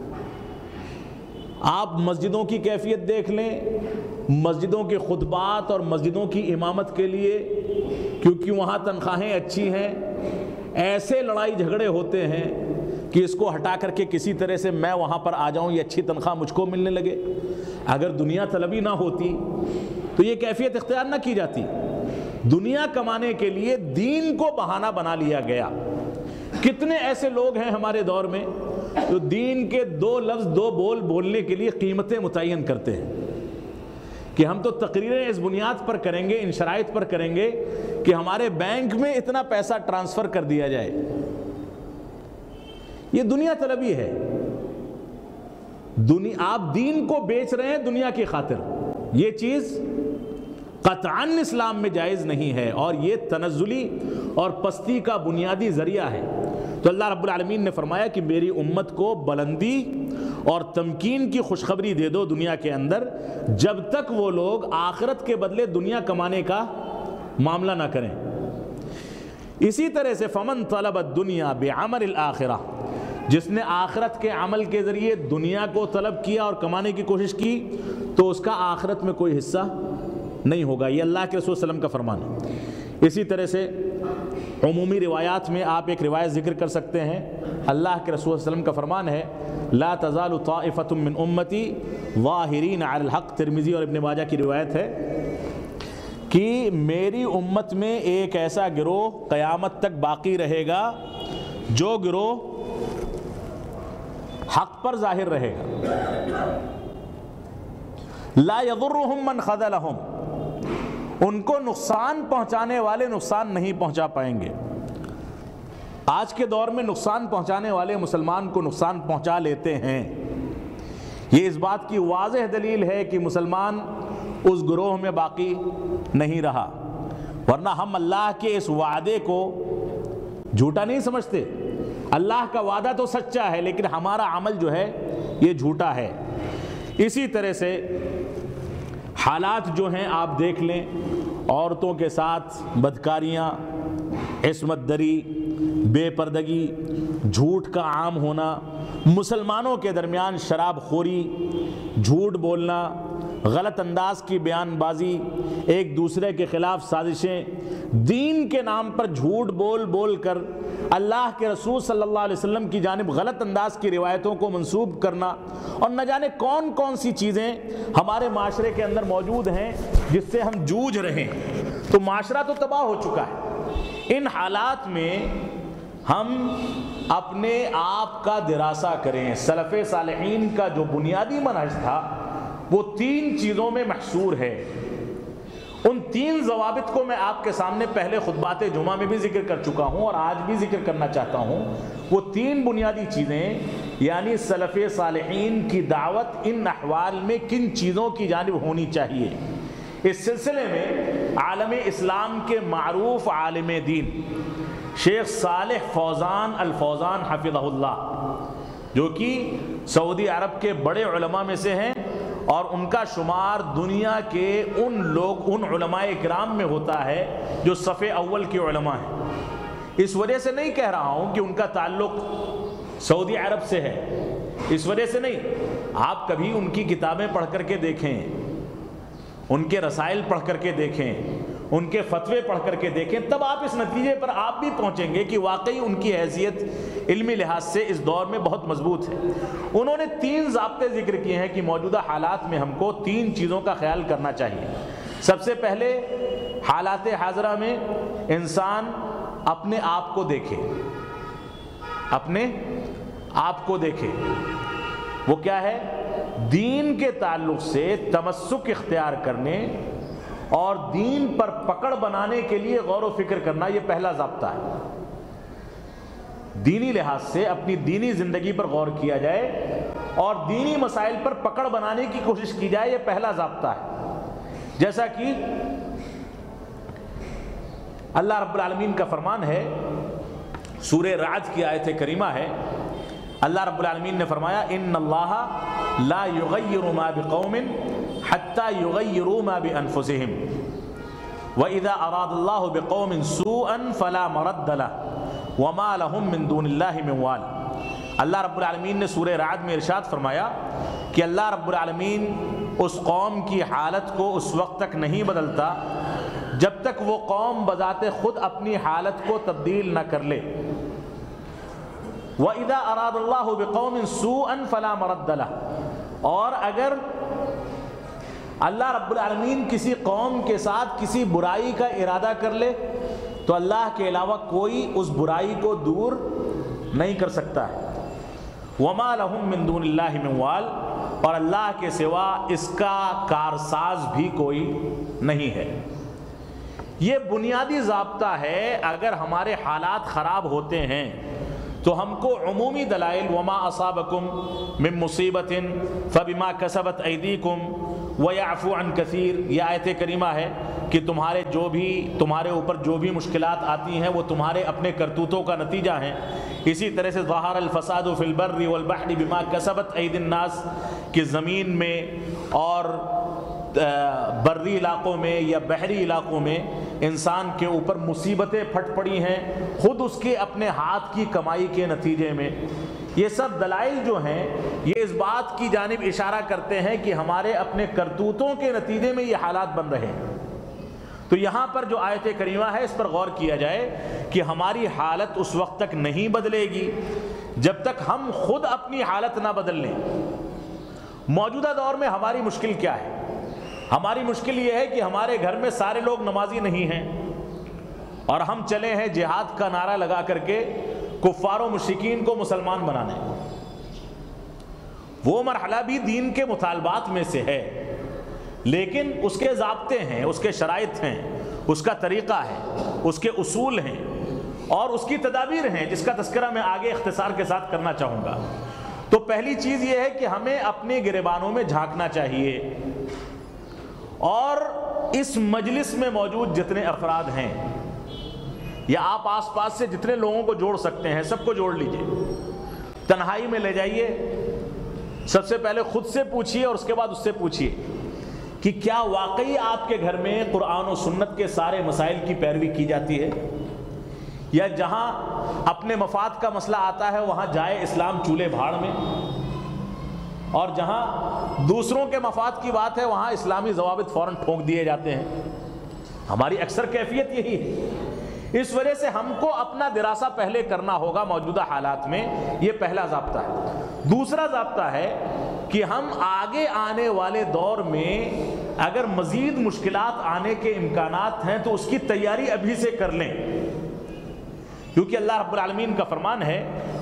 آپ مسجدوں کی کیفیت دیکھ لیں، مسجدوں کے خطبات اور مسجدوں کی امامت کے لیے، کیونکہ وہاں تنخواہیں اچھی ہیں، ایسے لڑائی جھگڑے ہوتے ہیں کہ اس کو ہٹا کر کے کسی طرح سے میں وہاں پر آ جاؤں، یہ اچھی تنخواہ مجھ کو ملنے لگے. اگر دنیا طلبی نہ ہوتی تو یہ کیفیت اختیار نہ کی جاتی. دنیا کمانے کے لیے دین کو بہانہ بنا لیا گیا. کتنے ایسے لوگ ہیں ہمارے دور میں جو دین کے 2 لفظ 2 بول بولنے کے لیے قیمتیں متعین کرتے ہیں کہ ہم تو تقریریں اس بنیاد پر کریں گے، ان شرائط پر کریں گے کہ ہمارے بینک میں اتنا پیسہ ٹرانسفر کر دیا جائے. یہ دنیا طلبی ہے. آپ دین کو بیچ رہے ہیں دنیا کی خاطر. یہ چیز قطعاً اسلام میں جائز نہیں ہے، اور یہ تنزلی اور پستی کا بنیادی ذریعہ ہے. تو اللہ رب العالمین نے فرمایا کہ میری امت کو بلندی اور تمکین کی خوشخبری دے دو دنیا کے اندر، جب تک وہ لوگ آخرت کے بدلے دنیا کمانے کا معاملہ نہ کریں. اسی طرح سے فمن طلب الدنیا بعمل الآخرہ، جس نے آخرت کے عمل کے ذریعے دنیا کو طلب کیا اور کمانے کی کوشش کی تو اس کا آخرت میں کوئی حصہ نہیں ہوگا. یہ اللہ کے رسول صلی اللہ علیہ وسلم کا فرمان ہے. اسی طرح سے عمومی روایات میں آپ ایک روایت ذکر کر سکتے ہیں. اللہ کے رسول صلی اللہ علیہ وسلم کا فرمان ہے لا تزال طائفۃ من امتی ظاہرین علی الحق. ترمذی اور ابن ماجہ کی روایت ہے کہ میری امت میں ایک ایسا گروہ قیامت تک باقی رہے گا جو گروہ حق پر ظاہر رہے گا. لا یضرهم من خذلهم، ان کو نقصان پہنچانے والے نقصان نہیں پہنچا پائیں گے. آج کے دور میں نقصان پہنچانے والے مسلمان کو نقصان پہنچا لیتے ہیں. یہ اس بات کی واضح دلیل ہے کہ مسلمان اس گروہ میں باقی نہیں رہا، ورنہ ہم اللہ کے اس وعدے کو جھوٹا نہیں سمجھتے. اللہ کا وعدہ تو سچا ہے، لیکن ہمارا عمل جو ہے یہ جھوٹا ہے. اسی طرح سے حالات جو ہیں آپ دیکھ لیں، عورتوں کے ساتھ بدکاریاں، عصمت دری، بے پردگی، جھوٹ کا عام ہونا، مسلمانوں کے درمیان شراب خوری، جھوٹ بولنا، غلط انداز کی بیان بازی، ایک دوسرے کے خلاف سازشیں، دین کے نام پر جھوٹ بول بول کر اللہ کے رسول صلی اللہ علیہ وسلم کی جانب غلط انداز کی روایتوں کو منسوب کرنا، اور نہ جانے کون کون سی چیزیں ہمارے معاشرے کے اندر موجود ہیں جس سے ہم جوجھ رہے ہیں. تو معاشرہ تو تباہ ہو چکا ہے. ان حالات میں ہم اپنے آپ کا دراسہ کریں. سلف صالحین کا جو بنیادی منہج تھا وہ 3 چیزوں میں محصور ہے. ان تین ضوابط کو میں آپ کے سامنے پہلے خطبات جمعہ میں بھی ذکر کر چکا ہوں اور آج بھی ذکر کرنا چاہتا ہوں. وہ تین بنیادی چیزیں یعنی سلف صالحین کی دعوت ان احوال میں کن چیزوں کی جانب ہونی چاہیے. اس سلسلے میں عالم اسلام کے معروف عالم دین شیخ صالح فوزان الفوزان حفظہ اللہ، جو کہ سعودی عرب کے بڑے علماء میں سے ہیں اور ان کا شمار دنیا کے ان علماء کرام میں ہوتا ہے جو صف اول کے علماء ہیں. اس وجہ سے نہیں کہہ رہا ہوں کہ ان کا تعلق سعودی عرب سے ہے، اس وجہ سے نہیں. آپ کبھی ان کی کتابیں پڑھ کر کے دیکھیں، ان کے رسائل پڑھ کر کے دیکھیں، ان کے فتوے پڑھ کر کے دیکھیں، تب آپ اس نتیجے پر آپ بھی پہنچیں گے کہ واقعی ان کی حیثیت علمی لحاظ سے اس دور میں بہت مضبوط ہے. انہوں نے تین ضابطے ذکر کیے ہیں کہ موجودہ حالات میں ہم کو تین چیزوں کا خیال کرنا چاہیے. سب سے پہلے حالات حاضرہ میں انسان اپنے آپ کو دیکھے، اپنے آپ کو دیکھے. وہ کیا ہے؟ دین کے تعلق سے تمسک اختیار کرنے اور دین پر پکڑ بنانے کے لیے غور و فکر کرنا، یہ پہلا ضابطہ ہے. دینی لحاظ سے اپنی دینی زندگی پر غور کیا جائے اور دینی مسائل پر پکڑ بنانے کی کوشش کی جائے، یہ پہلا ضابطہ ہے. جیسا کہ اللہ رب العالمین کا فرمان ہے، سورہ رعد کی آیت کریمہ ہے. اللہ رب العالمین نے فرمایا ان اللہ لا یغیر ما بقوم حتی یغیروا ما بانفسہم واذا اراد اللہ بقوم سوءا فلا مرد له وما لهم من دون اللہ من وال. اللہ رب العالمین نے سورہ رعد میں ارشاد فرمایا کہ اللہ رب العالمین اس قوم کی حالت کو اس وقت تک نہیں بدلتا جب تک وہ قوم بذات خود اپنی حالت کو تبدیل نہ کر لے. وَإِذَا أَرَادَ اللَّهُ بِقَوْمٍ سُوءًا فَلَا مَرَدَّ لَهُ، اور اگر اللہ رب العالمین کسی قوم کے ساتھ کسی برائی کا ارادہ کر لے تو اللہ کے علاوہ کوئی اس برائی کو دور نہیں کر سکتا ہے. وَمَا لَهُم مِّن دُونِ اللَّهِ مِن وَالٍ، اور اللہ کے سوا اس کا کارساز بھی کوئی نہیں ہے. یہ بنیادی ضابطہ ہے. اگر ہمارے حالات خراب ہوتے ہیں تو ہم کو عمومی دلائل وما اصابکم من مصیبت فبما کسبت ایدیکم ویعفو عن کثیر، یہ آیت کریمہ ہے کہ تمہارے اوپر جو بھی مشکلات آتی ہیں وہ تمہارے اپنے کرتوتوں کا نتیجہ ہیں. اسی طرح سے ظہر الفساد فی البر والبحر بما کسبت ایدی الناس، کہ زمین میں اور بری علاقوں میں یا بحری علاقوں میں انسان کے اوپر مصیبتیں پھٹ پڑی ہیں خود اس کے اپنے ہاتھ کی کمائی کے نتیجے میں. یہ سب دلائل جو ہیں یہ اس بات کی جانب اشارہ کرتے ہیں کہ ہمارے اپنے کرتوتوں کے نتیجے میں یہ حالات بن رہے ہیں. تو یہاں پر جو آیت کریمہ ہے اس پر غور کیا جائے کہ ہماری حالت اس وقت تک نہیں بدلے گی جب تک ہم خود اپنی حالت نہ بدل لیں. موجودہ دور میں ہماری مشکل کیا ہے؟ ہماری مشکل یہ ہے کہ ہمارے گھر میں سارے لوگ نمازی نہیں ہیں اور ہم چلے ہیں جہاد کا نعرہ لگا کر کے کفار و مشرکین کو مسلمان بنانے. وہ مرحلہ بھی دین کے مطالبات میں سے ہے، لیکن اس کے ضابطے ہیں، اس کے شرائط ہیں، اس کا طریقہ ہے، اس کے اصول ہیں اور اس کی تدابیر ہیں جس کا تذکرہ میں آگے اختصار کے ساتھ کرنا چاہوں گا. تو پہلی چیز یہ ہے کہ ہمیں اپنے گریبانوں میں جھانکنا چاہیے اور اس مجلس میں موجود جتنے افراد ہیں یا آپ آس پاس سے جتنے لوگوں کو جوڑ سکتے ہیں سب کو جوڑ لیجئے. تنہائی میں لے جائیے. سب سے پہلے خود سے پوچھیے اور اس کے بعد اس سے پوچھیے کہ کیا واقعی آپ کے گھر میں قرآن و سنت کے سارے مسائل کی پیروی کی جاتی ہے، یا جہاں اپنے مفاد کا مسئلہ آتا ہے وہاں جائے اسلام چولہے بھاڑ میں، اور جہاں دوسروں کے مفاد کی بات ہے وہاں اسلامی ضوابط فوراً ٹھونک دیے جاتے ہیں. ہماری اکثر کیفیت یہی ہے. اس وجہ سے ہم کو اپنا دراسہ پہلے کرنا ہوگا موجودہ حالات میں. یہ پہلا ضابطہ ہے. دوسرا ضابطہ ہے کہ ہم آگے آنے والے دور میں اگر مزید مشکلات آنے کے امکانات ہیں تو اس کی تیاری ابھی سے کر لیں، کیونکہ اللہ رب العالمین کا فرمان ہے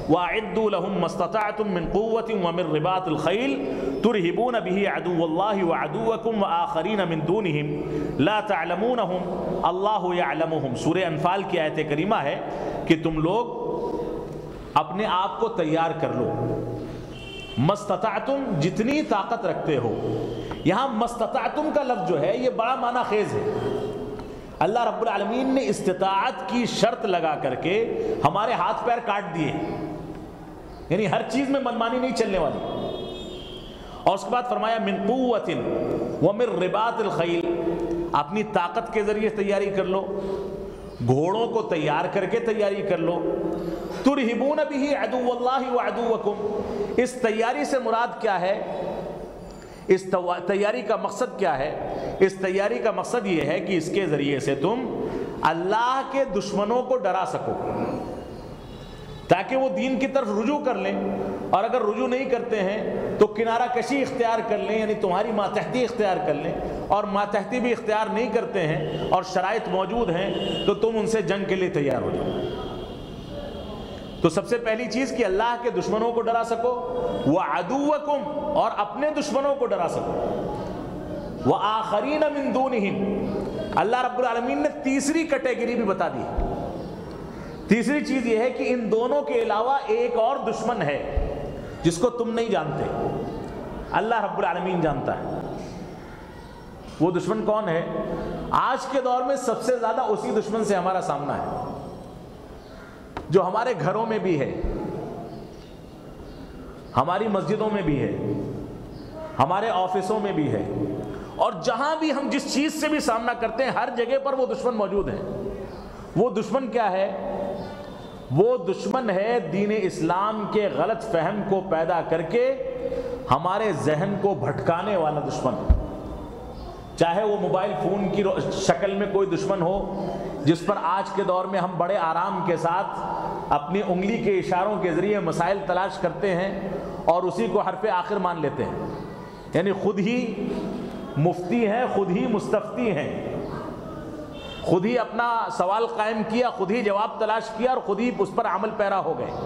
وَأَعِدُّوا لَهُم مَّا اسْتَطَعْتُم مِّن قُوَّةٍ وَمِن رِّبَاطِ الْخَيْلِ تُرْهِبُونَ بِهِ عَدُوَّ اللَّهِ وَعَدُوَّكُمْ وَآخَرِينَ مِن دُونِهِمْ لَا تَعْلَمُونَهُمْ اللَّهُ يَعْلَمُهُمْ۔ سورہ انفال کی آیت کریمہ ہے کہ تم لوگ اپنے آپ کو تیار کر لو، مستطعتم، جتنی طاقت رکھتے ہو۔ یہاں مستطعتم کا لفظ جو ہے یہ بڑا معنی خیز ہے۔ اللہ رب العالمین نے استطاعت کی شرط لگا کر کے ہمارے ہاتھ پیر کاٹ دیے، یعنی ہر چیز میں منمانی نہیں چلنے والی۔ اور اس کے بعد فرمایا من قوت ومن رباط الخیل، اپنی طاقت کے ذریعے تیاری کر لو، گھوڑوں کو تیار کر کے تیاری کر لو۔ ترہبون بہ عدو اللہ وعدوکم، اس تیاری سے مراد کیا ہے؟ اس تیاری کا مقصد کیا ہے؟ اس تیاری کا مقصد یہ ہے کہ اس کے ذریعے سے تم اللہ کے دشمنوں کو ڈرا سکو، تاکہ وہ دین کی طرف رجوع کر لیں، اور اگر رجوع نہیں کرتے ہیں تو کنارہ کشی اختیار کر لیں، یعنی تمہاری ماتحتی اختیار کر لیں، اور ماتحتی بھی اختیار نہیں کرتے ہیں اور شرائط موجود ہیں تو تم ان سے جنگ کے لیے تیار ہو جاؤ۔ تو سب سے پہلی چیز کہ اللہ کے دشمنوں کو ڈرا سکو، وَعَدُوَّكُمْ، اور اپنے دشمنوں کو ڈرا سکو، وَآخَرِينَ مِن دُونِهِمْ۔ اللہ رب العالمین نے تیسری کیٹیگری بھی بتا دی۔ تیسری چیز یہ ہے کہ ان دونوں کے علاوہ ایک اور دشمن ہے جس کو تم نہیں جانتے، اللہ رب العالمین جانتا ہے۔ وہ دشمن کون ہے؟ آج کے دور میں سب سے زیادہ اسی دشمن سے ہمارا سامنا ہے، جو ہمارے گھروں میں بھی ہے، ہماری مسجدوں میں بھی ہے، ہمارے آفسوں میں بھی ہے، اور جہاں بھی ہم جس چیز سے بھی سامنا کرتے ہیں ہر جگہ پر وہ دشمن موجود ہیں۔ وہ دشمن کیا ہے؟ وہ دشمن ہے دین اسلام کے غلط فہم کو پیدا کر کے ہمارے ذہن کو بھٹکانے والا دشمن۔ چاہے وہ موبائل فون کی شکل میں کوئی دشمن ہو، جس پر آج کے دور میں ہم بڑے آرام کے ساتھ اپنی انگلی کے اشاروں کے ذریعے مسائل تلاش کرتے ہیں اور اسی کو حرف آخر مان لیتے ہیں، یعنی خود ہی مفتی ہیں، خود ہی مستفتی ہیں، خود ہی اپنا سوال قائم کیا، خود ہی جواب تلاش کیا اور خود ہی اس پر عمل پیرا ہو گئے۔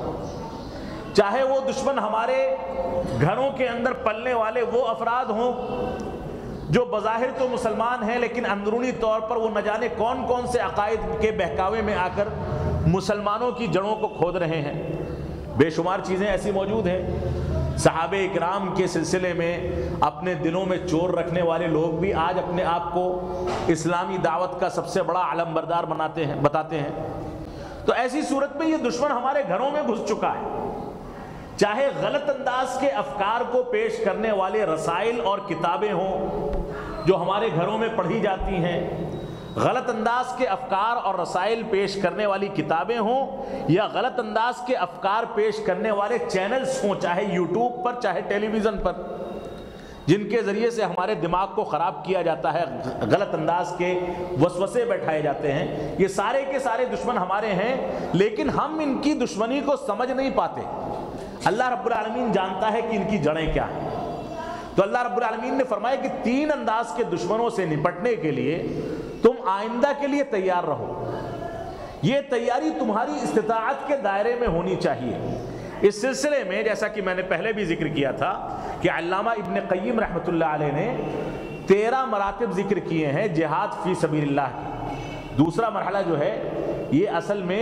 چاہے وہ دشمن ہمارے گھروں کے اندر پلنے والے وہ افراد ہوں جو بظاہر تو مسلمان ہیں لیکن اندرونی طور پر وہ نہ جانے کون کون سے عقائد کے بہکاوے میں آ کر مسلمانوں کی جڑوں کو کھود رہے ہیں۔ بے شمار چیزیں ایسی موجود ہیں۔ صحابہ اکرام کے سلسلے میں اپنے دلوں میں چور رکھنے والے لوگ بھی آج اپنے آپ کو اسلامی دعوت کا سب سے بڑا علم بردار بتاتے ہیں۔ تو ایسی صورت میں یہ دشمن ہمارے گھروں میں گھس چکا ہے۔ چاہے غلط انداز کے افکار کو پیش کرنے والے رسائل اور کتابیں ہوں جو ہمارے گھروں میں پڑھی جاتی ہیں، غلط انداز کے افکار اور رسائل پیش کرنے والی کتابیں ہوں، یا غلط انداز کے افکار پیش کرنے والے چینلز ہوں، چاہے یوٹیوب پر چاہے ٹیلی ویژن پر، جن کے ذریعے سے ہمارے دماغ کو خراب کیا جاتا ہے، غلط انداز کے وسوسے بیٹھائے جاتے ہیں۔ یہ سارے کے سارے دشمن ہمارے ہیں، لیکن ہم ان کی دشمنی کو سمجھ نہیں پاتے۔ اللہ رب العالمین جانتا ہے کہ ان کی جڑیں کیا ہیں۔ تو اللہ رب العالمین نے فرمایا کہ 3 انداز کے دشمنوں سے نپٹنے کے لیے تم آئندہ کے لیے تیار رہو۔ یہ تیاری تمہاری استطاعت کے دائرے میں ہونی چاہیے۔ اس سلسلے میں جیسا کہ میں نے پہلے بھی ذکر کیا تھا کہ علامہ ابن قیم رحمۃ اللہ علیہ نے 13 مراتب ذکر کیے ہیں جہاد فی سبیل اللہ کی۔ دوسرا مرحلہ جو ہے یہ اصل میں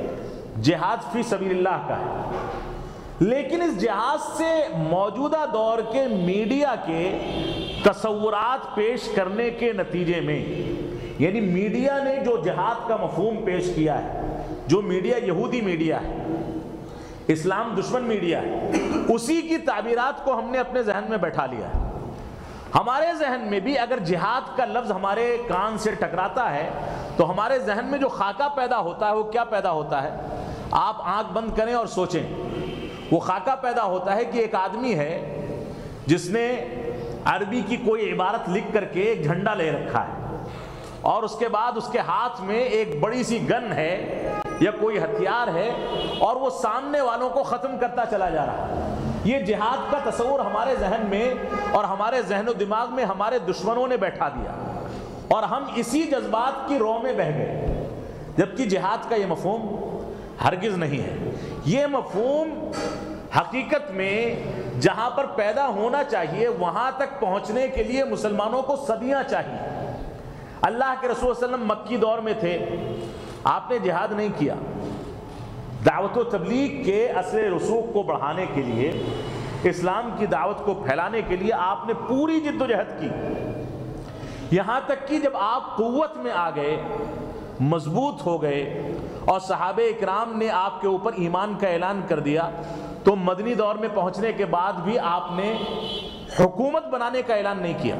جہاد فی سبیل اللہ کا ہے، لیکن اس جہاد سے موجودہ دور کے میڈیا کے تصورات پیش کرنے کے نتیجے میں، یعنی میڈیا نے جو جہاد کا مفہوم پیش کیا ہے، جو میڈیا یہودی میڈیا ہے، اسلام دشمن میڈیا ہے، اسی کی تعبیرات کو ہم نے اپنے ذہن میں بیٹھا لیا ہے۔ ہمارے ذہن میں بھی اگر جہاد کا لفظ ہمارے کان سے ٹکراتا ہے تو ہمارے ذہن میں جو خاکہ پیدا ہوتا ہے وہ کیا پیدا ہوتا ہے؟ آپ آنکھ بند کریں اور سوچیں۔ وہ خاکہ پیدا ہوتا ہے کہ ایک آدمی ہے جس نے عربی کی کوئی عبارت لکھ کر کے ایک جھنڈا لے رکھا ہے، اور اس کے بعد اس کے ہاتھ میں ایک بڑی سی گن ہے یا کوئی ہتھیار ہے، اور وہ سامنے والوں کو ختم کرتا چلا جا رہا ہے۔ یہ جہاد کا تصور ہمارے ذہن میں اور ہمارے ذہن و دماغ میں ہمارے دشمنوں نے بیٹھا دیا، اور ہم اسی جذبات کی رو میں بہہ گئے، جبکہ جہاد کا یہ مفہوم ہرگز نہیں ہے۔ یہ مفہوم حقیقت میں جہاں پر پیدا ہونا چاہیے وہاں تک پہنچنے کے لیے مسلمانوں کو صدیاں چاہیے۔ اللہ کے رسول صلی اللہ علیہ وسلم مکی دور میں تھے، آپ نے جہاد نہیں کیا، دعوت و تبلیغ کے اثر رسوخ کو بڑھانے کے لیے، اسلام کی دعوت کو پھیلانے کے لیے آپ نے پوری جد و جہد کی، یہاں تک کہ جب آپ قوت میں آ گئے، مضبوط ہو گئے اور صحابہ اکرام نے آپ کے اوپر ایمان کا اعلان کر دیا، تو مدنی دور میں پہنچنے کے بعد بھی آپ نے حکومت بنانے کا اعلان نہیں کیا،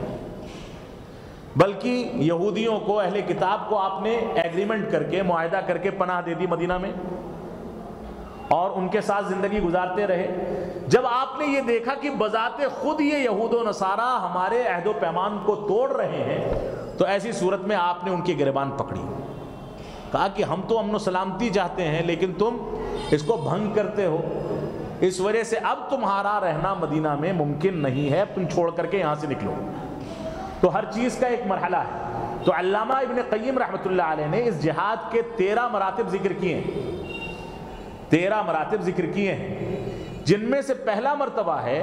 بلکہ یہودیوں کو، اہل کتاب کو آپ نے ایگریمنٹ کر کے، معاہدہ کر کے پناہ دے دی مدینہ میں، اور ان کے ساتھ زندگی گزارتے رہے۔ جب آپ نے یہ دیکھا کہ بذات خود یہ یہود و نصارہ ہمارے عہد و پیمان کو توڑ رہے ہیں، تو ایسی صورت میں آپ نے ان کی گریبان پکڑی، کہا کہ ہم تو امن و سلامتی چاہتے ہیں لیکن تم اس کو بھنگ کرتے ہو، اس وجہ سے اب تمہارا رہنا مدینہ میں ممکن نہیں ہے، تم چھوڑ کر کے یہاں سے نکلو۔ تو ہر چیز کا ایک مرحلہ ہے۔ تو علامہ ابن قیم رحمۃ اللہ علیہ نے اس جہاد کے 13 مراتب ذکر کیے ہیں، 13 مراتب ذکر کیے ہیں، جن میں سے پہلا مرتبہ ہے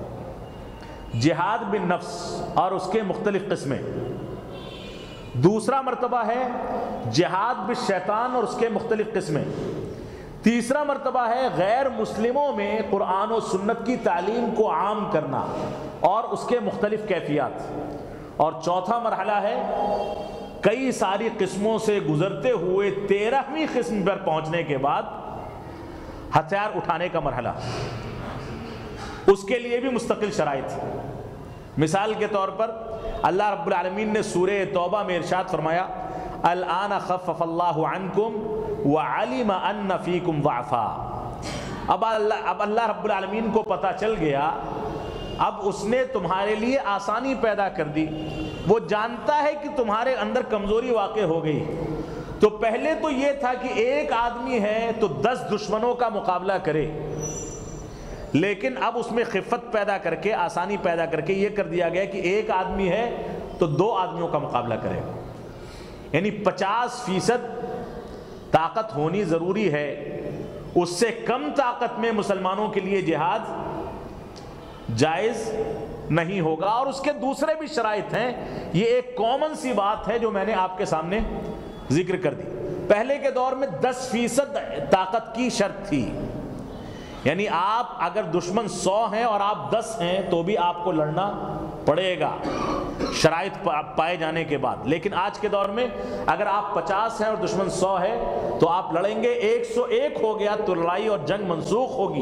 جہاد بالنفس اور اس کے مختلف قسمیں، دوسرا مرتبہ ہے جہاد بالشیطان اور اس کے مختلف قسمیں، تیسرا مرتبہ ہے غیر مسلموں میں قرآن و سنت کی تعلیم کو عام کرنا اور اس کے مختلف کیفیات، اور چوتھا مرحلہ ہے کئی ساری قسموں سے گزرتے ہوئے 13ویں قسم پر پہنچنے کے بعد ہتھیار اٹھانے کا مرحلہ، اس کے لیے بھی مستقل شرائط۔ مثال کے طور پر اللہ رب العالمین نے سورہ توبہ میں ارشاد فرمایا، الآن خفف اللہ عنکم وعلم ان فیکم ضعفا۔ اب اللہ رب العالمین کو پتہ چل گیا، اب اس نے تمہارے لیے آسانی پیدا کر دی، وہ جانتا ہے کہ تمہارے اندر کمزوری واقع ہو گئی۔ تو پہلے تو یہ تھا کہ ایک آدمی ہے تو 10 دشمنوں کا مقابلہ کرے، لیکن اب اس میں خفت پیدا کر کے، آسانی پیدا کر کے یہ کر دیا گیا کہ ایک آدمی ہے تو 2 آدمیوں کا مقابلہ کرے، یعنی 50% طاقت ہونی ضروری ہے، اس سے کم طاقت میں مسلمانوں کے لیے جہاد جائز نہیں ہوگا۔ اور اس کے دوسرے بھی شرائط ہیں، یہ ایک کامن سی بات ہے جو میں نے آپ کے سامنے ذکر کر دی۔ پہلے کے دور میں 10% طاقت کی شرط تھی، یعنی آپ اگر دشمن 100 ہیں اور آپ 10 ہیں تو بھی آپ کو لڑنا پڑے گا شرائط پائے جانے کے بعد۔ لیکن آج کے دور میں اگر آپ 50 ہیں اور دشمن 100 ہے تو آپ لڑیں گے، 101 ہو گیا تو لڑائی اور جنگ منسوخ ہوگی۔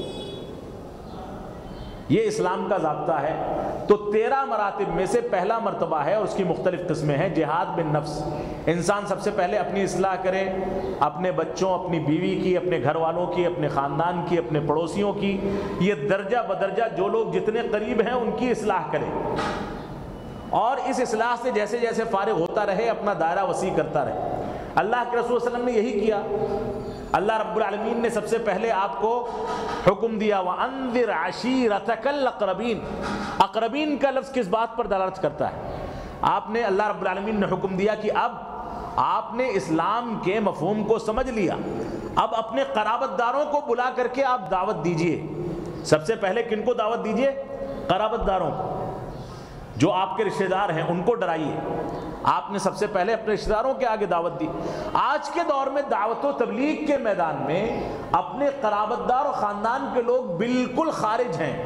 یہ اسلام کا ضابطہ ہے۔ تو 13 مراتب میں سے پہلا مرتبہ ہے اور اس کی مختلف قسمیں ہیں جہاد بالنفس۔ انسان سب سے پہلے اپنی اصلاح کرے، اپنے بچوں، اپنی بیوی کی، اپنے گھر والوں کی، اپنے خاندان کی، اپنے پڑوسیوں کی، یہ درجہ بدرجہ جو لوگ جتنے قریب ہیں ان کی اصلاح کرے، اور اس اصلاح سے جیسے جیسے فارغ ہوتا رہے اپنا دائرہ وسیع کرتا رہے۔ اللہ کے رسول صلی اللہ علیہ وسلم نے یہی کیا۔ اللہ رب العالمین نے سب سے پہلے آپ کو حکم دیا، وَأَنذِرْ عَشِيرَتَكَ الْأَقْرَبِينَ۔ اقربین کا لفظ کس بات پر دلالت کرتا ہے؟ آپ نے، اللہ رب العالمین نے حکم دیا کہ اب آپ نے اسلام کے مفہوم کو سمجھ لیا، اب اپنے قرابت داروں کو بلا کر کے آپ دعوت دیجئے۔ سب سے پہلے کن کو دعوت دیجئے؟ قرابت داروں کو، جو آپ کے رشتہ دار ہیں ان کو ڈرائیے۔ آپ نے سب سے پہلے اپنے رشتہ داروں کے آگے دعوت دی۔ آج کے دور میں دعوت و تبلیغ کے میدان میں اپنے قرابت دار اور خاندان کے لوگ بالکل خارج ہیں،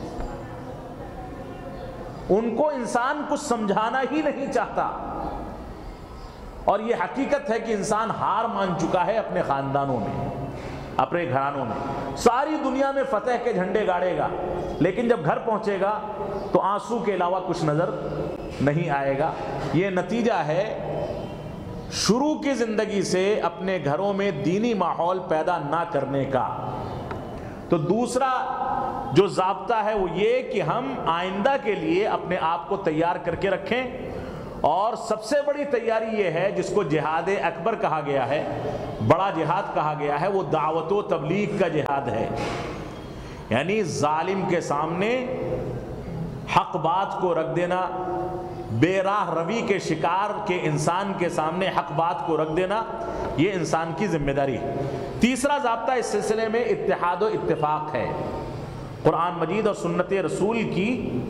ان کو انسان کچھ سمجھانا ہی نہیں چاہتا، اور یہ حقیقت ہے کہ انسان ہار مان چکا ہے اپنے خاندانوں میں، اپنے گھرانوں میں۔ ساری دنیا میں فتح کے جھنڈے گاڑے گا، لیکن جب گھر پہنچے گا تو آنسو کے علاوہ کچھ نظر نہیں آئے گا۔ یہ نتیجہ ہے شروع کی زندگی سے اپنے گھروں میں دینی ماحول پیدا نہ کرنے کا۔ تو دوسرا جو ضابطہ ہے وہ یہ کہ ہم آئندہ کے لیے اپنے آپ کو تیار کر کے رکھیں، اور سب سے بڑی تیاری یہ ہے جس کو جہاد اکبر کہا گیا ہے، بڑا جہاد کہا گیا ہے، وہ دعوت و تبلیغ کا جہاد ہے۔ یعنی ظالم کے سامنے حق بات کو رکھ دینا، بے راہ روی کے شکار کے انسان کے سامنے حق بات کو رکھ دینا، یہ انسان کی ذمہ داری ہے۔ تیسرا ضابطہ اس سلسلے میں اتحاد و اتفاق ہے۔ قرآن مجید اور سنت رسول کی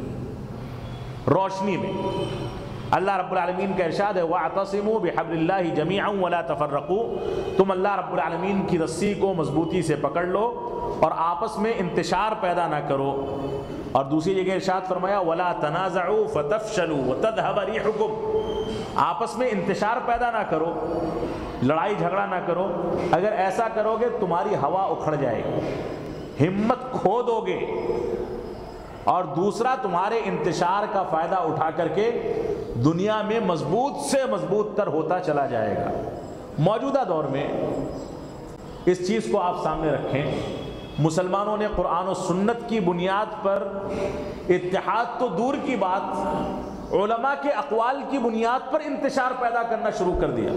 روشنی میں اللہ رب العالمین کا ارشاد ہے وَاعْتَصِمُوا بِحَبْلِ اللَّهِ جَمِيعًا وَلَا تَفَرَّقُوا، تم اللہ رب العالمین کی رسی کو مضبوطی سے پکڑ لو اور آپس میں انتشار پیدا نہ کرو۔ اور دوسری جگہ ارشاد فرمایا وَلَا تَنَازَعُوا فَتَفْشَلُوا وَتَذْهَبَ رِيحُكُمْ، آپس میں انتشار پیدا نہ کرو، لڑائی جھگڑا نہ کرو، اگر ایسا کرو گے تمہاری ہوا اکھڑ جائے گی، ہمت کھو دو گے، اور دوسرا تمہارے انتشار کا فائدہ اٹھا کر کے دنیا میں مضبوط سے مضبوط تر ہوتا چلا جائے گا۔ موجودہ دور میں اس چیز کو آپ سامنے رکھیں، مسلمانوں نے قرآن و سنت کی بنیاد پر اتحاد تو دور کی بات، علماء کے اقوال کی بنیاد پر انتشار پیدا کرنا شروع کر دیا۔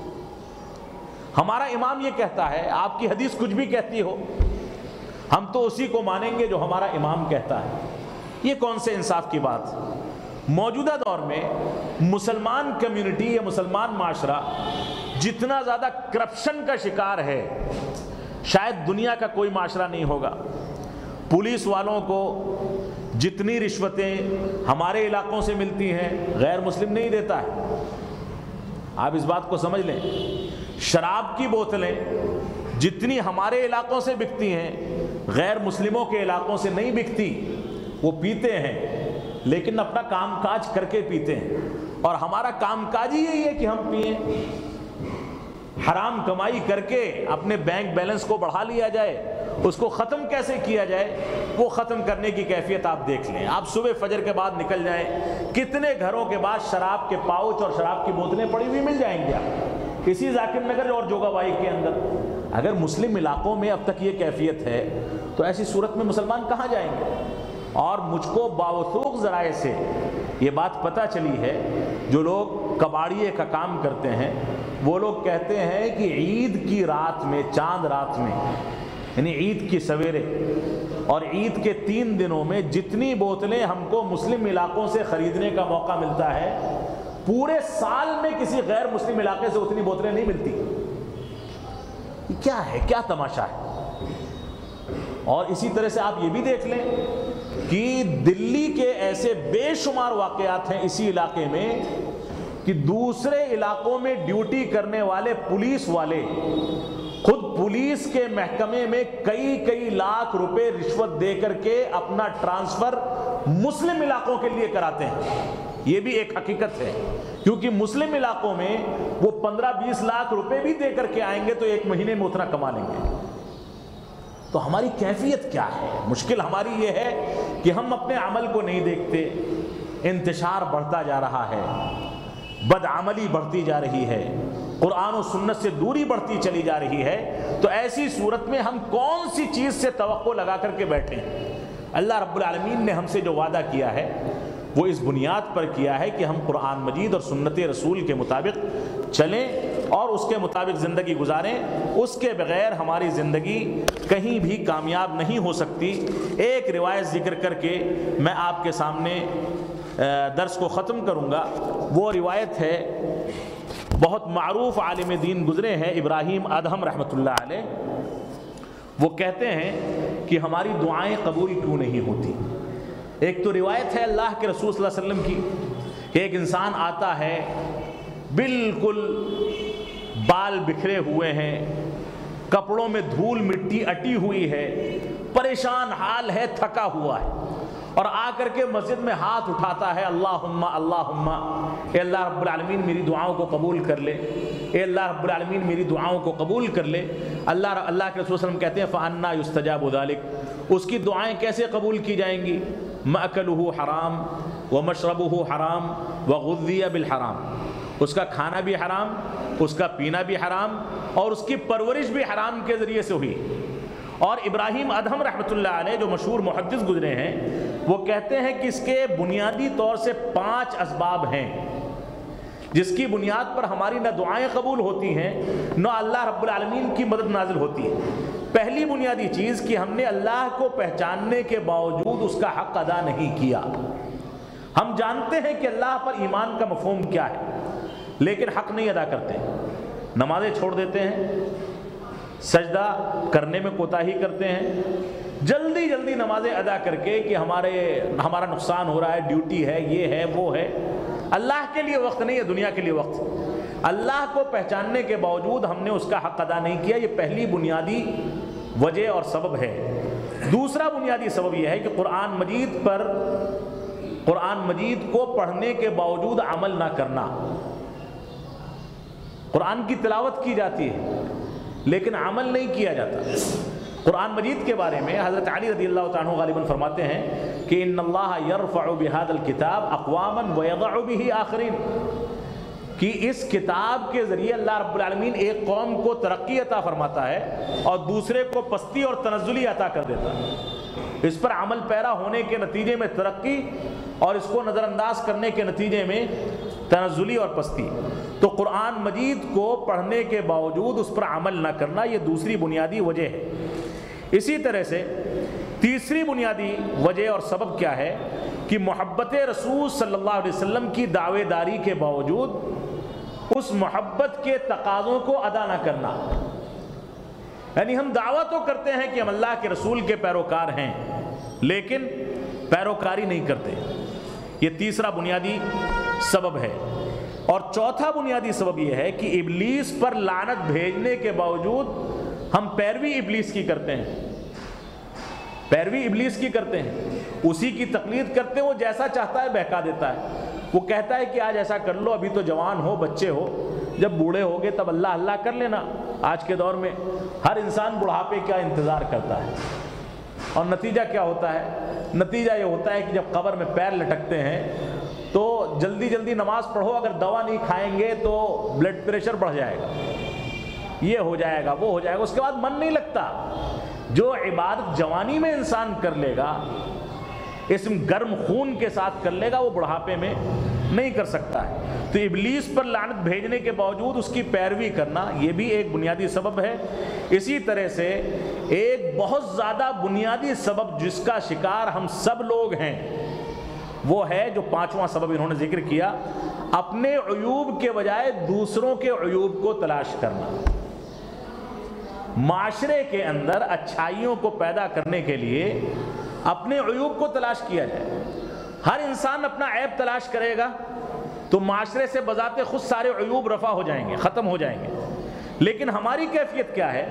ہمارا امام یہ کہتا ہے، آپ کی حدیث کچھ بھی کہتی ہو، ہم تو اسی کو مانیں گے جو ہمارا امام کہتا ہے۔ یہ کون سے انصاف کی بات؟ موجودہ دور میں مسلمان کمیونٹی یا مسلمان معاشرہ جتنا زیادہ کرپشن کا شکار ہے، شاید دنیا کا کوئی معاشرہ نہیں ہوگا۔ پولیس والوں کو جتنی رشوتیں ہمارے علاقوں سے ملتی ہیں غیر مسلم نہیں دیتا ہے، آپ اس بات کو سمجھ لیں۔ شراب کی بوتلیں جتنی ہمارے علاقوں سے بکتی ہیں غیر مسلموں کے علاقوں سے نہیں بکتی، وہ پیتے ہیں لیکن اپنا کام کاج کر کے پیتے ہیں، اور ہمارا کام کاج ہی یہی ہے کہ ہم پئیں، حرام کمائی کر کے اپنے بینک بیلنس کو بڑھا لیا جائے، اس کو ختم کیسے کیا جائے، وہ ختم کرنے کی کیفیت آپ دیکھ لیں۔ آپ صبح فجر کے بعد نکل جائیں، کتنے گھروں کے بعد شراب کے پاؤچ اور شراب کی بوتلیں پڑی ہوئی مل جائیں گی آپ، اسی ذاکر نگر اور جوگا بائی کے اندر۔ اگر مسلم علاقوں میں اب تک یہ کیفیت ہے تو ایسی صورت میں مسلمان کہاں جائیں گے؟ اور مجھ کو باوثوق ذرائع سے یہ بات پتہ چلی ہے، جو لوگ کباڑیے کا کام کرتے ہیں وہ لوگ کہتے ہیں کہ عید کی رات میں، چاند رات میں، یعنی عید کی سویرے اور عید کے 3 دنوں میں جتنی بوتلیں ہم کو مسلم علاقوں سے خریدنے کا موقع ملتا ہے، پورے سال میں کسی غیر مسلم علاقے سے اتنی بوتلیں نہیں ملتی۔ یہ کیا ہے، کیا تماشا ہے؟ اور اسی طرح سے آپ یہ بھی دیکھ لیں کہ دلی کے ایسے بے شمار واقعات ہیں اسی علاقے میں کہ دوسرے علاقوں میں ڈیوٹی کرنے والے پولیس والے خود پولیس کے محکمے میں کئی لاکھ روپے رشوت دے کر کے اپنا ٹرانسفر مسلم علاقوں کے لیے کراتے ہیں۔ یہ بھی ایک حقیقت ہے، کیونکہ مسلم علاقوں میں وہ 15-20 لاکھ روپے بھی دے کر کے آئیں گے تو ایک مہینے میں اتنا کما لیں گے۔ تو ہماری کیفیت کیا ہے؟ مشکل ہماری یہ ہے کہ ہم اپنے عمل کو نہیں دیکھتے، انتشار بڑھتا جا رہا ہے، بدعملی بڑھتی جا رہی ہے، قرآن و سنت سے دوری بڑھتی چلی جا رہی ہے۔ تو ایسی صورت میں ہم کون سی چیز سے توقع لگا کر کے بیٹھیں؟ اللہ رب العالمین نے ہم سے جو وعدہ کیا ہے وہ اس بنیاد پر کیا ہے کہ ہم قرآن مجید اور سنت رسول کے مطابق چلیں اور اس کے مطابق زندگی گزاریں۔ اس کے بغیر ہماری زندگی کہیں بھی کامیاب نہیں ہو سکتی۔ ایک روایت ذکر کر کے میں آپ کے سامنے درس کو ختم کروں گا۔ وہ روایت ہے، بہت معروف عالم دین گزرے ہیں ابراہیم ادہم رحمۃ اللہ علیہ، وہ کہتے ہیں کہ ہماری دعائیں قبول کیوں نہیں ہوتی۔ ایک تو روایت ہے اللہ کے رسول صلی اللہ علیہ وسلم کی کہ ایک انسان آتا ہے، بالکل بال بکھرے ہوئے ہیں، کپڑوں میں دھول مٹی اٹی ہوئی ہے، پریشان حال ہے، تھکا ہوا ہے، اور آ کر کے مسجد میں ہاتھ اٹھاتا ہے، اللہم اللہم، اے اللہ رب العالمین میری دعاؤں کو قبول کر لے، اے اللہ رب العالمین میری دعاؤں کو قبول کر لے۔ اللہ کے رسول صلی اللہ علیہ وسلم کہتے ہیں فَأَنَّا يُسْتَجَابُ ذَلِكَ، اس کی دعائیں کیسے قبول کی جائیں گی؟ مَأْكَلُهُ حرام وَمَشْرَبُهُ حرام وَغُذِّيَ بِالْحَرام، اس کا کھانا بھی حرام، اس کا پینا بھی حرام، اور اس کی پرورش بھی حرام کے ذریعے سے ہوئی۔ اور ابراہیم ادہم رحمۃ اللہ علیہ جو مشہور محدث گزرے ہیں، وہ کہتے ہیں کہ اس کے بنیادی طور سے 5 اسباب ہیں جس کی بنیاد پر ہماری نہ دعائیں قبول ہوتی ہیں نہ اللہ رب العالمین کی مدد نازل ہوتی ہے۔ پہلی بنیادی چیز کہ ہم نے اللہ کو پہچاننے کے باوجود اس کا حق ادا نہیں کیا۔ ہم جانتے ہیں کہ اللہ پر ایمان کا مفہوم کیا ہے، لیکن حق نہیں ادا کرتے، نمازیں چھوڑ دیتے ہیں، سجدہ کرنے میں کوتاہی کرتے ہیں، جلدی جلدی نمازیں ادا کر کے کہ ہمارا نقصان ہو رہا ہے، ڈیوٹی ہے، یہ ہے وہ ہے۔ اللہ کے لیے وقت نہیں ہے، دنیا کے لیے وقت۔ اللہ کو پہچاننے کے باوجود ہم نے اس کا حق ادا نہیں کیا، یہ پہلی بنیادی وجہ اور سبب ہے۔ دوسرا بنیادی سبب یہ ہے کہ قرآن مجید کو پڑھنے کے باوجود عمل نہ کرنا۔ قرآن کی تلاوت کی جاتی ہے لیکن عمل نہیں کیا جاتا۔ قرآن مجید کے بارے میں حضرت علی رضی اللہ تعالیٰ عنہ غالباً فرماتے ہیں کہ ان اللہ یرفع بہذا الکتاب اقواما ویضع بہ آخرین، کہ اس کتاب کے ذریعے اللہ رب العالمین ایک قوم کو ترقی عطا فرماتا ہے اور دوسرے کو پستی اور تنزلی عطا کر دیتا ہے۔ اس پر عمل پیرا ہونے کے نتیجے میں ترقی اور اس کو نظر انداز کرنے کے نتیجے میں تنزلی اور پستی۔ تو قرآن مجید کو پڑھنے کے باوجود اس پر عمل نہ کرنا، یہ دوسری بنیادی وجہ ہے۔ اسی طرح سے تیسری بنیادی وجہ اور سبب کیا ہے کہ محبت رسول صلی اللہ علیہ وسلم کی دعوے داری کے باوجود اس محبت کے تقاضوں کو ادا نہ کرنا۔ یعنی ہم دعویٰ تو کرتے ہیں کہ ہم اللہ کے رسول کے پیروکار ہیں لیکن پیروکاری نہیں کرتے، یہ تیسرا بنیادی سبب ہے۔ اور چوتھا بنیادی سبب یہ ہے کہ ابلیس پر لعنت بھیجنے کے باوجود ہم پیروی ابلیس کی کرتے ہیں، پیروی ابلیس کی کرتے ہیں، اسی کی تقلید کرتے ہیں۔ وہ جیسا چاہتا ہے بہکا دیتا ہے، وہ کہتا ہے کہ آج ایسا کر لو، ابھی تو جوان ہو، بچے ہو، جب بوڑھے ہوگے تب اللہ اللہ کر لینا۔ آج کے دور میں ہر انسان بڑھاپے کا انتظار کرتا ہے، اور نتیجہ کیا ہوتا ہے؟ نتیجہ یہ ہوتا ہے کہ جب قبر میں پیر لٹکتے ہیں تو جلدی جلدی نماز پڑھو، اگر دوا نہیں کھائیں گے تو بلڈ پریشر بڑھ جائے گا، یہ ہو جائے گا، وہ ہو جائے گا، اس کے بعد من نہیں لگتا۔ جو عبادت جوانی میں انسان کر لے گا، اس گرم خون کے ساتھ کر لے گا، وہ بڑھاپے میں نہیں کر سکتا ہے۔ تو ابلیس پر لعنت بھیجنے کے باوجود اس کی پیروی کرنا، یہ بھی ایک بنیادی سبب ہے۔ اسی طرح سے ایک بہت زیادہ بنیادی سبب جس کا شکار ہم سب لوگ ہیں، وہ ہے جو پانچواں سبب انہوں نے ذکر کیا، اپنے عیوب کے بجائے دوسروں کے عیوب کو تلاش کرنا۔ معاشرے کے اندر اچھائیوں کو پیدا کرنے کے لیے اپنے عیوب کو تلاش کیا جائے۔ ہر انسان اپنا عیب تلاش کرے گا تو معاشرے سے بذات خود سارے عیوب رفع ہو جائیں گے، ختم ہو جائیں گے۔ لیکن ہماری کیفیت کیا ہے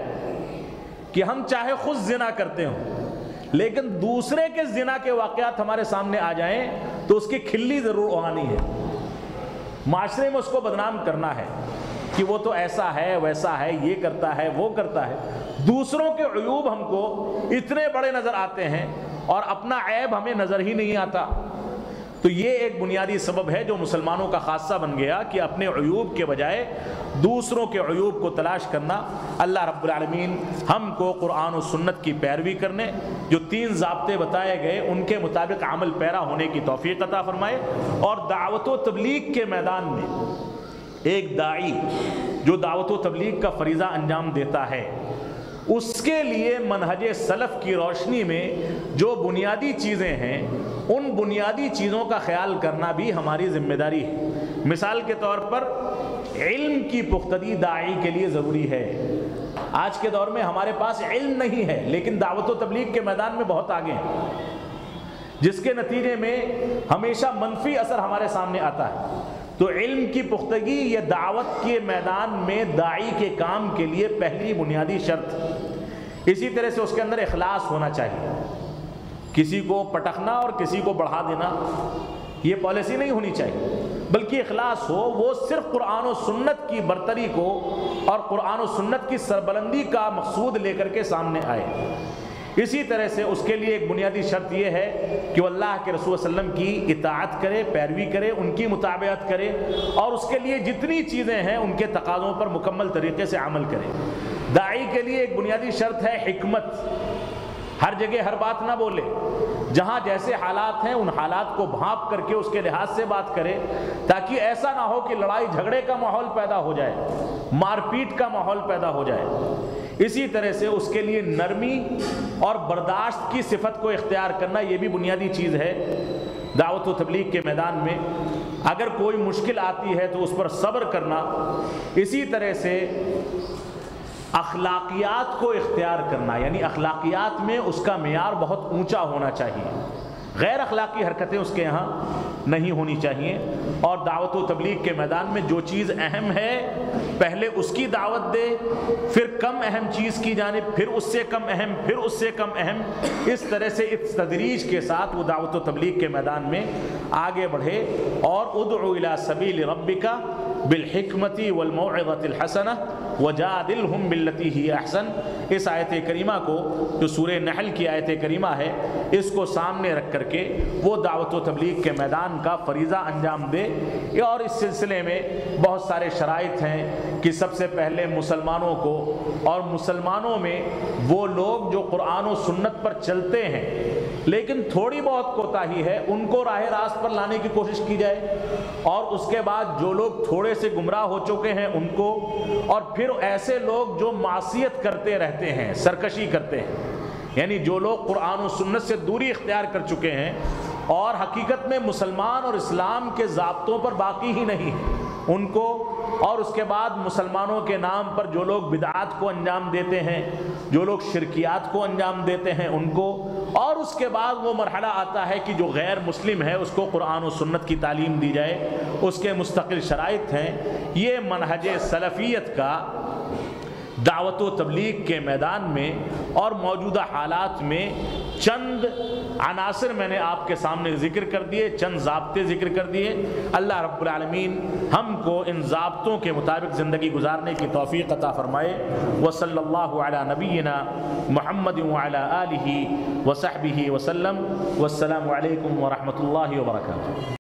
کہ ہم چاہے خود زنا کرتے ہوں لیکن دوسرے کے زنا کے واقعات ہمارے سامنے آ جائیں تو اس کی کھلی ضرور اڑانی ہے، معاشرے میں اس کو بدنام کرنا ہے کہ وہ تو ایسا ہے، ویسا ہے، یہ کرتا ہے، وہ کرتا ہے۔ دوسروں کے عیوب ہم کو اتنے بڑے نظر آتے ہیں اور اپنا عیب ہمیں نظر ہی نہیں آتا۔ تو یہ ایک بنیادی سبب ہے جو مسلمانوں کا خاصہ بن گیا کہ اپنے عیوب کے بجائے دوسروں کے عیوب کو تلاش کرنا۔ اللہ رب العالمین ہم کو قرآن و سنت کی پیروی کرنے، جو 3 ضابطے بتائے گئے ان کے مطابق عمل پیرا ہونے کی توفیق عطا فرمائے، اور دعوت و تبلیغ کے میدان میں ایک داعی جو دعوت و تبلیغ کا فریضہ انجام دیتا ہے، اس کے لیے منہج سلف کی روشنی میں جو بنیادی چیزیں ہیں ان بنیادی چیزوں کا خیال کرنا بھی ہماری ذمہ داری ہے۔ مثال کے طور پر علم کی پختگی داعی کے لیے ضروری ہے۔ آج کے دور میں ہمارے پاس علم نہیں ہے لیکن دعوت و تبلیغ کے میدان میں بہت آگے ہیں، جس کے نتیجے میں ہمیشہ منفی اثر ہمارے سامنے آتا ہے۔ تو علم کی پختگی یہ دعوت کے میدان میں داعی کے کام کے لیے پہلی بنیادی شرط۔ اسی طرح سے اس کے اندر اخلاص ہونا چاہیے، کسی کو پٹخنا اور کسی کو بڑھا دینا یہ پالیسی نہیں ہونی چاہیے، بلکہ اخلاص ہو، وہ صرف قرآن و سنت کی برتری کو اور قرآن و سنت کی سربلندی کا مقصود لے کر کے سامنے آئے۔ اسی طرح سے اس کے لیے ایک بنیادی شرط یہ ہے کہ وہ اللہ کے رسول صلی اللہ علیہ وسلم کی اطاعت کرے، پیروی کرے، ان کی متابعت کرے، اور اس کے لیے جتنی چیزیں ہیں ان کے تقاضوں پر مکمل طریقے سے عمل کرے۔ داعی کے لیے ایک بنیادی شرط ہے حکمت، ہر جگہ ہر بات نہ بولے، جہاں جیسے حالات ہیں ان حالات کو بھانپ کر کے اس کے لحاظ سے بات کرے، تاکہ ایسا نہ ہو کہ لڑائی جھگڑے کا ماحول پیدا ہو جائے، مار پیٹ کا ماحول پیدا ہو جائے۔ اسی طرح سے اس کے لیے نرمی اور برداشت کی صفت کو اختیار کرنا یہ بھی بنیادی چیز ہے۔ دعوت و تبلیغ کے میدان میں اگر کوئی مشکل آتی ہے تو اس پر صبر کرنا، اسی طرح سے اخلاقیات کو اختیار کرنا، یعنی اخلاقیات میں اس کا معیار بہت اونچا ہونا چاہیے، غیر اخلاقی حرکتیں اس کے یہاں نہیں ہونی چاہیے، اور دعوت و تبلیغ کے میدان میں جو چیز اہم ہے پہلے اس کی دعوت دے، پھر کم اہم چیز کی جانب، پھر اس سے کم اہم، پھر اس سے کم اہم، اس طرح سے اس تدریج کے ساتھ وہ دعوت و تبلیغ کے میدان میں آگے بڑھے۔ اور ادعو الی سبیل ربک بالحکمت والموعظۃ الحسنہ وجادلہم باللتی ہی احسن، اس آیت کریمہ کو جو سورہ نحل کی آیت کریمہ ہے اس کو سامنے رکھ کر کے وہ دعوت و تبلیغ کے میدان کا فریضہ انجام دے۔ اور اس سلسلے میں بہت سارے شرائط ہیں کہ سب سے پہلے مسلمانوں کو، اور مسلمانوں میں وہ لوگ جو قرآن و سنت پر چلتے ہیں لیکن تھوڑی بہت کوتاہی ہے، ان کو راہ راست پر لانے کی کوشش کی جائے، اور اس کے بعد جو لوگ تھوڑے سے گمراہ ہو چکے ہیں ان کو، اور پھر ایسے لوگ جو معصیت کرتے رہتے ہیں، سرکشی کرتے ہیں، یعنی جو لوگ قرآن و سنت سے دوری اختیار کر چکے ہیں اور حقیقت میں مسلمان اور اسلام کے ضابطوں پر باقی ہی نہیں ہیں، ان کو، اور اس کے بعد مسلمانوں کے نام پر جو لوگ بدعات کو انجام دیتے ہیں، جو لوگ شرکیات کو انجام دیتے ہیں ان کو، اور اس کے بعد وہ مرحلہ آتا ہے کہ جو غیر مسلم ہے اس کو قرآن و سنت کی تعلیم دی جائے، اس کے مستقل شرائط ہیں۔ یہ منہج سلفیت کا دعوت و تبلیغ کے میدان میں اور موجودہ حالات میں چند عناصر میں نے آپ کے سامنے ذکر کر دیے، چند ضابطے ذکر کر دیے۔ اللہ رب العالمین ہم کو ان ضابطوں کے مطابق زندگی گزارنے کی توفیق عطا فرمائے۔ وصلی اللہ علی نبینا محمد وعلی آلہ وصحبہ وسلم، والسلام علیکم ورحمۃ اللہ وبرکاتہ۔